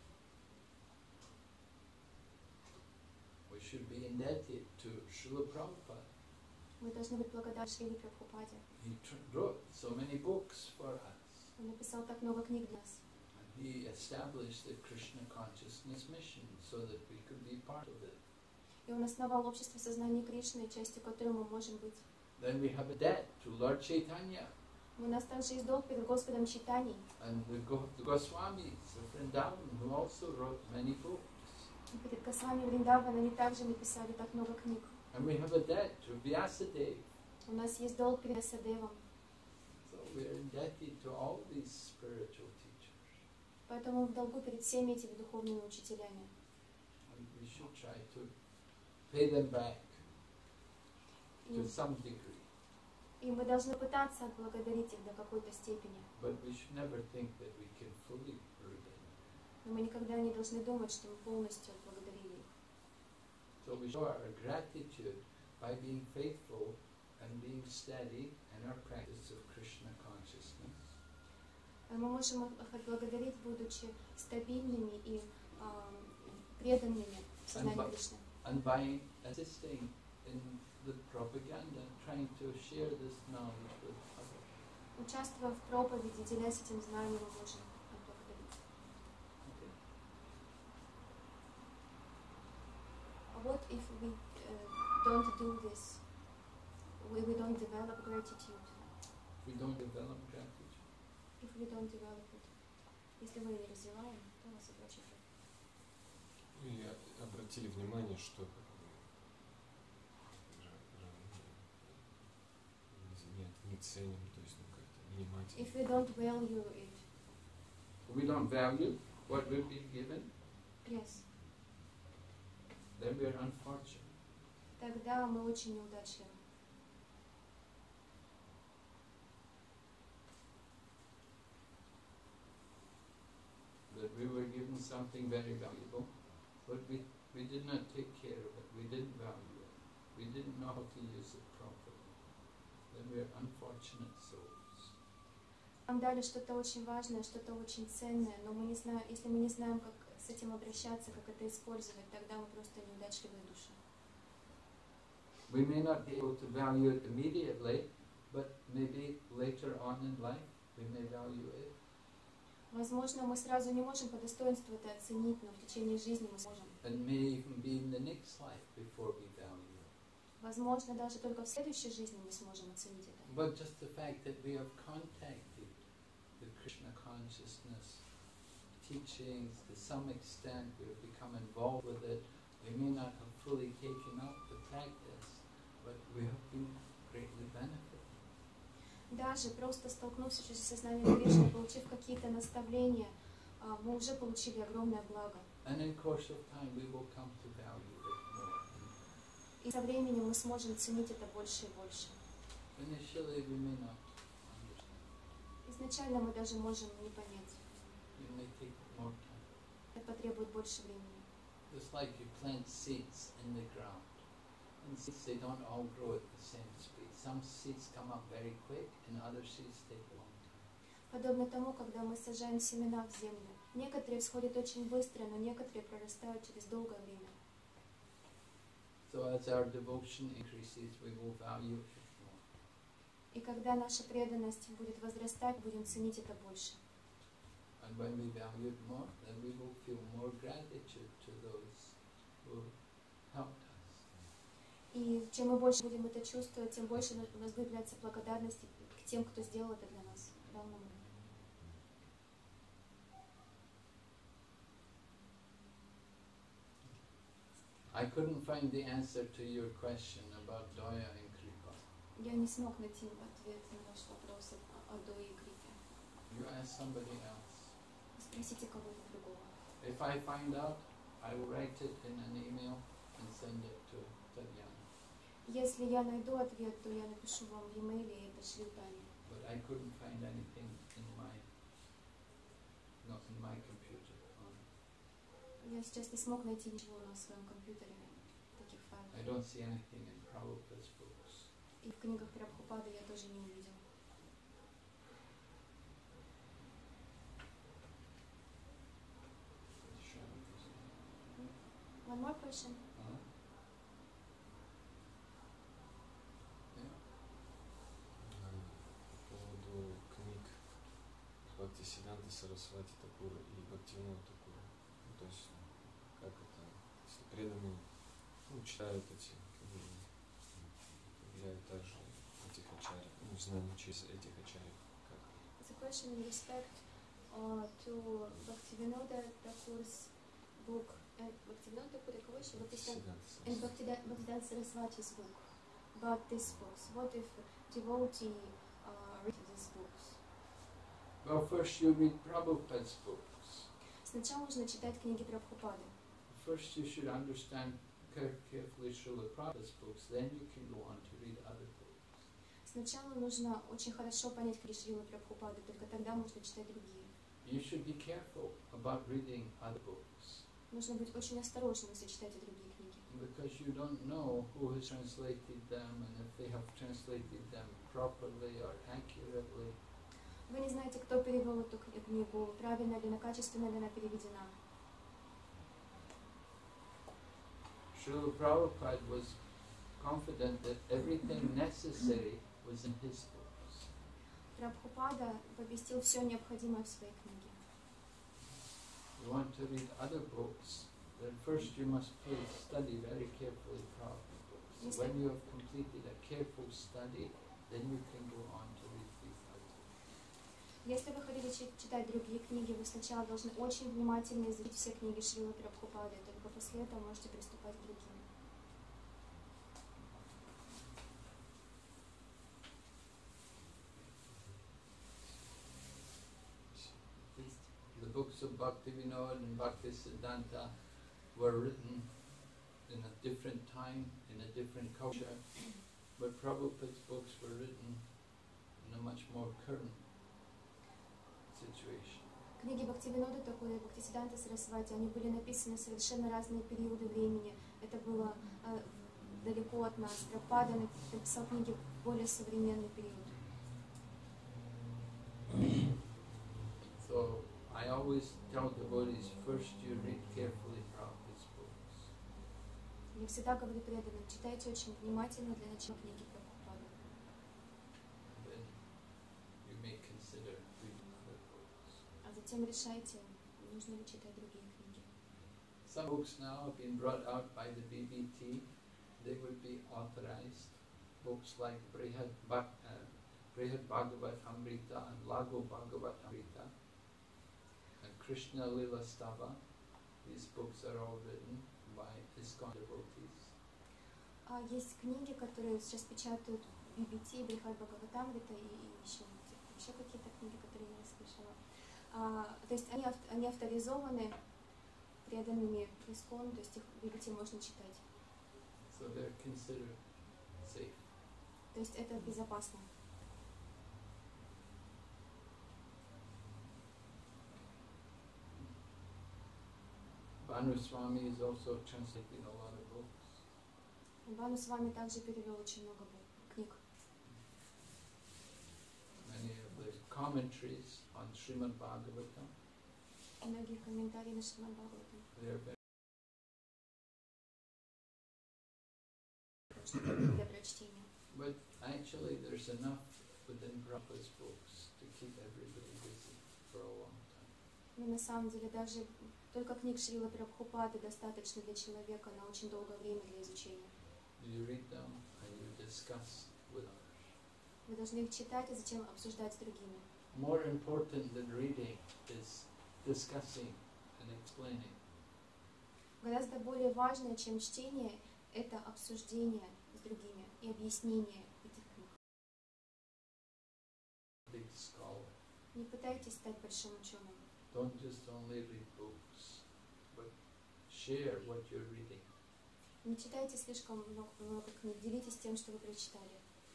We should be indebted to Srila Prabhupada. Мы должны быть благодарны Шриле Прабхупаде. He tr- wrote so many books for us. Он написал так много книг для нас. And he established the Krishna consciousness mission so that we could be part of it. И он основал общество сознания Кришны, частью которого мы можем быть. Then we have a debt to Lord Chaitanya У нас также есть долг перед Господом Чайтаньей. and the, Go- the Goswamis of Vrindavan, who also wrote many books. И перед Госвами Вриндаван они также написали так много книг. And we have a debt to Vyasadeva. У нас есть долг перед Асадевом. So we are indebted to all these spiritual teachers. Поэтому мы в долгу перед всеми этими духовными учителями. And we should try to pay them back И, to some degree. и мы должны пытаться отблагодарить их до какой-то степени. But we should never think that we can fully repay them. Но мы никогда не должны думать, что мы полностью отблагодарили их. So we show our gratitude by being faithful and being steady in our practice of Krishna consciousness. Мы можем их отблагодарить, будучи стабильными и а, преданными сознанию Кришны. And by assisting in the propaganda, trying to share this knowledge with others. Участвуя в проповеди, делясь этим знанием, мы можем отблагодарить. Okay. What if we uh, don't do this? We, we don't develop gratitude. We don't develop gratitude. If we don't develop it. Если мы не развиваем, то у нас это очень плохо. И обратили внимание, что нет, не ценим, то есть ну, как-то внимательно. If we don't value it. We don't value what we've been given. Yes. Then we are unfortunate. Тогда мы очень неудачливы. That we were given something very valuable, but we, we did not take care of it, we didn't value it, we didn't know how to use it properly. Then we are unfortunate souls. Нам дали что-то очень важное, что-то очень ценное, но мы не знаем, если мы не знаем, как с этим обращаться, как это использовать, тогда мы просто неудачливые души. We may not be able to value it immediately, but maybe later on in life we may value it. Возможно, мы сразу не можем по достоинству это оценить, но в течение жизни мы сможем. And may even be in the next life before we value it. Возможно, даже только в следующей жизни мы сможем оценить это. But just the fact that we have contacted the Krishna consciousness teachings to some extent, we have become involved with it. We may not have fully taken up the practice, but we have been greatly benefited. Даже просто столкнувшись с сознанием Кришны, получив какие-то наставления, мы уже получили огромное благо. And in course of time we will come to value it more. И со временем мы сможем ценить это больше и больше. Initially we may not understand. Изначально мы даже можем не понять. It may take more time. Это потребует больше времени. Just like you plant seeds in the ground. And seeds, they don't all grow at the same speed. Some seeds come up very quick and other seeds take a long time. Подобно тому, когда мы сажаем семена в землю. Некоторые всходят очень быстро, но некоторые прорастают через долгое время. So as our devotion increases, we will value it more. И когда наша преданность будет возрастать, будем ценить это больше. And when we value it more, then we will feel more gratitude to those who helped us. И чем мы больше будем это чувствовать, тем больше у нас будет появляться благодарность к тем, кто сделал это для нас. Дал нам это. I couldn't find the answer to your question about Daya and Kripa. Я не смог найти ответ на ваш вопрос о Дое и Крипе. You ask somebody else. Спросите кого-то другого. If I find out, I will write it in an email and send it to Tatyana. Если я найду ответ, то я напишу вам в e-mail и пошлю Тане. But I couldn't find anything in my, not in my computer. Я сейчас не смог найти ничего на своем компьютере, таких файлов. I don't see anything in Prabhupada's books. И в книгах Прабхупады я тоже не увидел. One more question. Uh-huh. Yeah. По поводу книг Бхактисиданта Сарасвати Такура и Бхактивинода Такура. Ну, то есть, как это, если преданные ну, читают эти книги, влияют также этих ачарьев, ну, знания через этих ачарьев. It's a question in respect uh, to Bhaktivinoda Thakur's book. And Bhaktivinoda Thakur, кого еще? And Bhaktivedanta Saraswati's book. About these books. What if devotee uh, read these books? Well, first you read Prabhupada's books. Сначала нужно читать книги Прабхупады. First you should understand carefully Srila Prabhupada's books, then you can go on to read other books. Сначала нужно очень хорошо понять книги Шрилы Прабхупады, только тогда можно читать другие. You should be careful about reading other books. Нужно быть очень осторожным, если читаете другие книги. because you don't know who has translated them and if they have translated them properly or accurately. Вы не знаете, кто перевел эту кни- книгу, правильно ли она, качественно ли она переведена. Srila Prabhupada was confident that everything necessary was in his books. Прабхупада поместил все необходимое в своей книге. You want to read other books, then first you must please study very carefully Prabhupada books. Yes, When sir. you have completed a careful study, then you can go on to read these others. Если вы хотите чи- читать другие книги, вы сначала должны очень внимательно изучить все книги Шрилы Прабхупады, и только после этого можете приступать к другим. The books of Bhaktivinoda and Bhaktisiddhanta were written in a different time, in a different culture, but Prabhupada's books were written in a much more current situation. Книги Бхактивинода Такура и Бхактисиддханта Сарасвати, они были написаны в совершенно разные периоды времени. Это было э, далеко от нас. Прабхупада написал книги в более современный период. So I always tell devotees, first you read carefully Prabhupada's books. Я всегда говорю преданным, читайте очень внимательно для начала книги Прабхупады. Then you may consider reading other books. А затем решайте, нужно ли читать другие книги. Some books now have been brought out by the B B T. They would be authorized. Books like Brihad, Bhak- uh, Brihad Bhagavat Amrita and Lago Bhagavat Amrita and Krishna Lila Stava. These books are all written by ISKCON devotees. А есть книги, которые сейчас печатают би би ти, Брихад Бхагаватамрита и, и еще, еще какие-то книги, которые я не слышала. А, то есть они, ав- они авторизованы преданными ISKCON, то есть их би би ти можно читать. So they're considered safe. То есть это безопасно. Bhanu Swami is also translating a lot of books. Бану с вами также перевел очень много бу- книг. Many of the commentaries on Srimad Bhagavatam, Многие комментарии на Шримад Бхагаватам. they're very Для прочтения. But actually there's enough within Prabhupada's books to keep everybody busy for a long time. Но на самом деле даже только книг Шрилы Прабхупады достаточно для человека на очень долгое время для изучения. You read them and you discuss with others. Вы должны их читать, а затем обсуждать с другими. More important than reading is discussing and explaining. Гораздо более важное, чем чтение, это обсуждение с другими и объяснение этих книг. Big scholar. Не пытайтесь стать большим ученым. Don't just only read books, but share what you're reading. Не читайте слишком много, много книг, делитесь тем, что вы прочитали.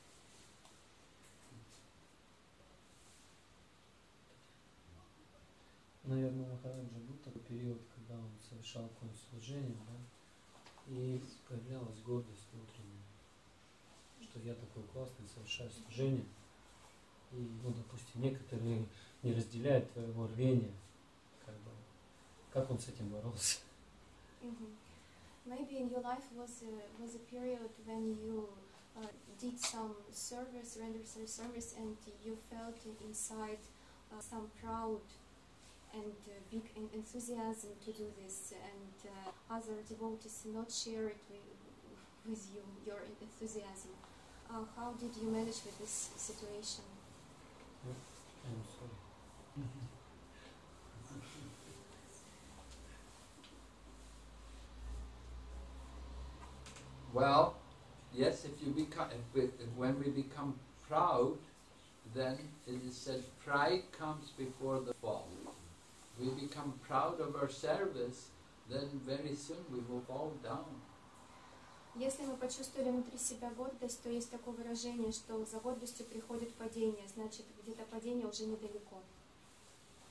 Наверное, Махараджа был такой период, когда он совершал какое-нибудь служение, да, и появлялась гордость внутренняя, что я такой классный, совершаю служение, и, ну, допустим, некоторые не разделяют твоего рвения, как бы, как он с этим боролся? Mhm. Maybe in your life was a, was a period when you uh, did some service, rendered some service, and you felt inside uh, some proud and uh, big en- enthusiasm to do this, and uh, other devotees not share it with, with you, your enthusiasm. Uh, how did you manage with this situation? I'm sorry. Well, yes, if you become, if we, if when we become proud, then it is said pride comes before the fall. We become proud of our service, then very soon we will fall down. Если мы почувствовали внутри себя гордость, то есть такое выражение, что за гордостью приходит падение, значит, где-то падение уже недалеко.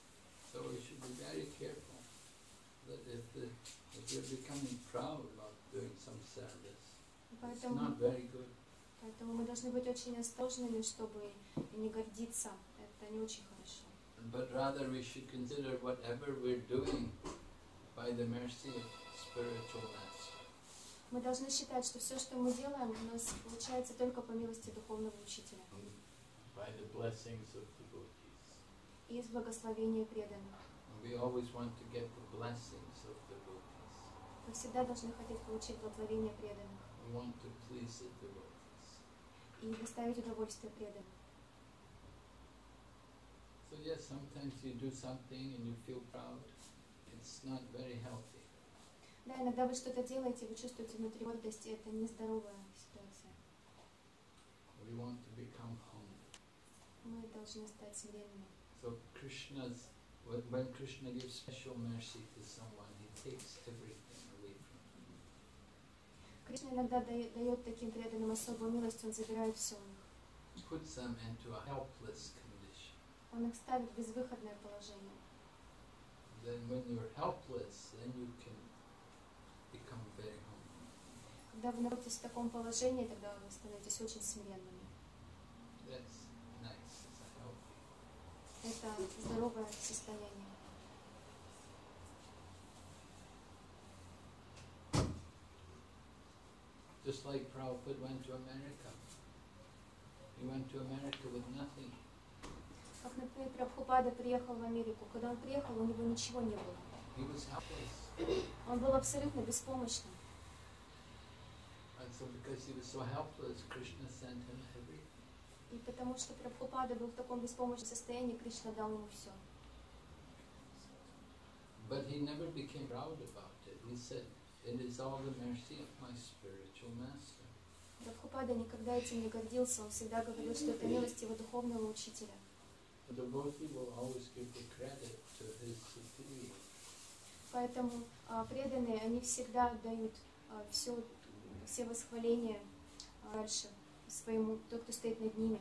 So we should be very careful that if, the, if you're becoming proud of doing some service. It's Поэтому, not very good. поэтому мы должны быть очень осторожными, чтобы не гордиться. Это не очень хорошо. But rather we should consider whatever we're doing by the mercy of spiritual master. Мы должны считать, что все, что мы делаем, у нас получается только по милости духовного учителя By the blessings of devotees. и из благословения преданных. And we always want to get the blessings of devotees. Мы всегда должны хотеть получить благословение преданных We want to please the devotees. и доставить удовольствие преданным. So yes, sometimes you do something and you feel proud. It's not very healthy. Да, иногда вы что-то делаете, вы чувствуете внутри гордость, и это нездоровая ситуация. We want to become humble. Мы должны стать смиренными. So Krishna's, when, when Krishna gives special mercy to someone, he takes everything away from them. Кришна иногда дает, дает таким преданным особую милость, он забирает все у них. Puts them into a helpless condition. Он их ставит в безвыходное положение. Then when you're helpless, then you can become very humble. Когда вы находитесь в таком положении, тогда вы становитесь очень смиренными. That's nice. It's a healthy. Это здоровое состояние. Just like Prabhupada went to America. He went to America with nothing. Как, например, Прабхупада приехал в Америку. Когда он приехал, у него ничего не было. He was helpless. Он был абсолютно беспомощным. And so because he was so helpless, Krishna sent him everything. И потому что Прабхупада был в таком беспомощном состоянии, Кришна дал ему все. But he never became proud about it. He said, it is all the mercy of my spiritual master. Прабхупада никогда этим не гордился. Он всегда говорил, что это милость его духовного учителя. The devotee will always give the credit to his superior. Поэтому а, преданные, они всегда отдают а, все, все восхваления а, дальше своему, тот, кто стоит над ними.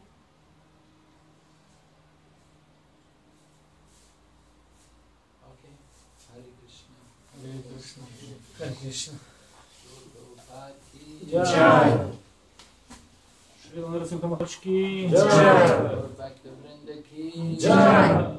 Okay. Hare Krishna. Харе Кришна. Харе Кришна. Prabhupada ki Джай. Шрила Нарасимха Махарадж ки Jai. Bhaktivinoda ki Джай.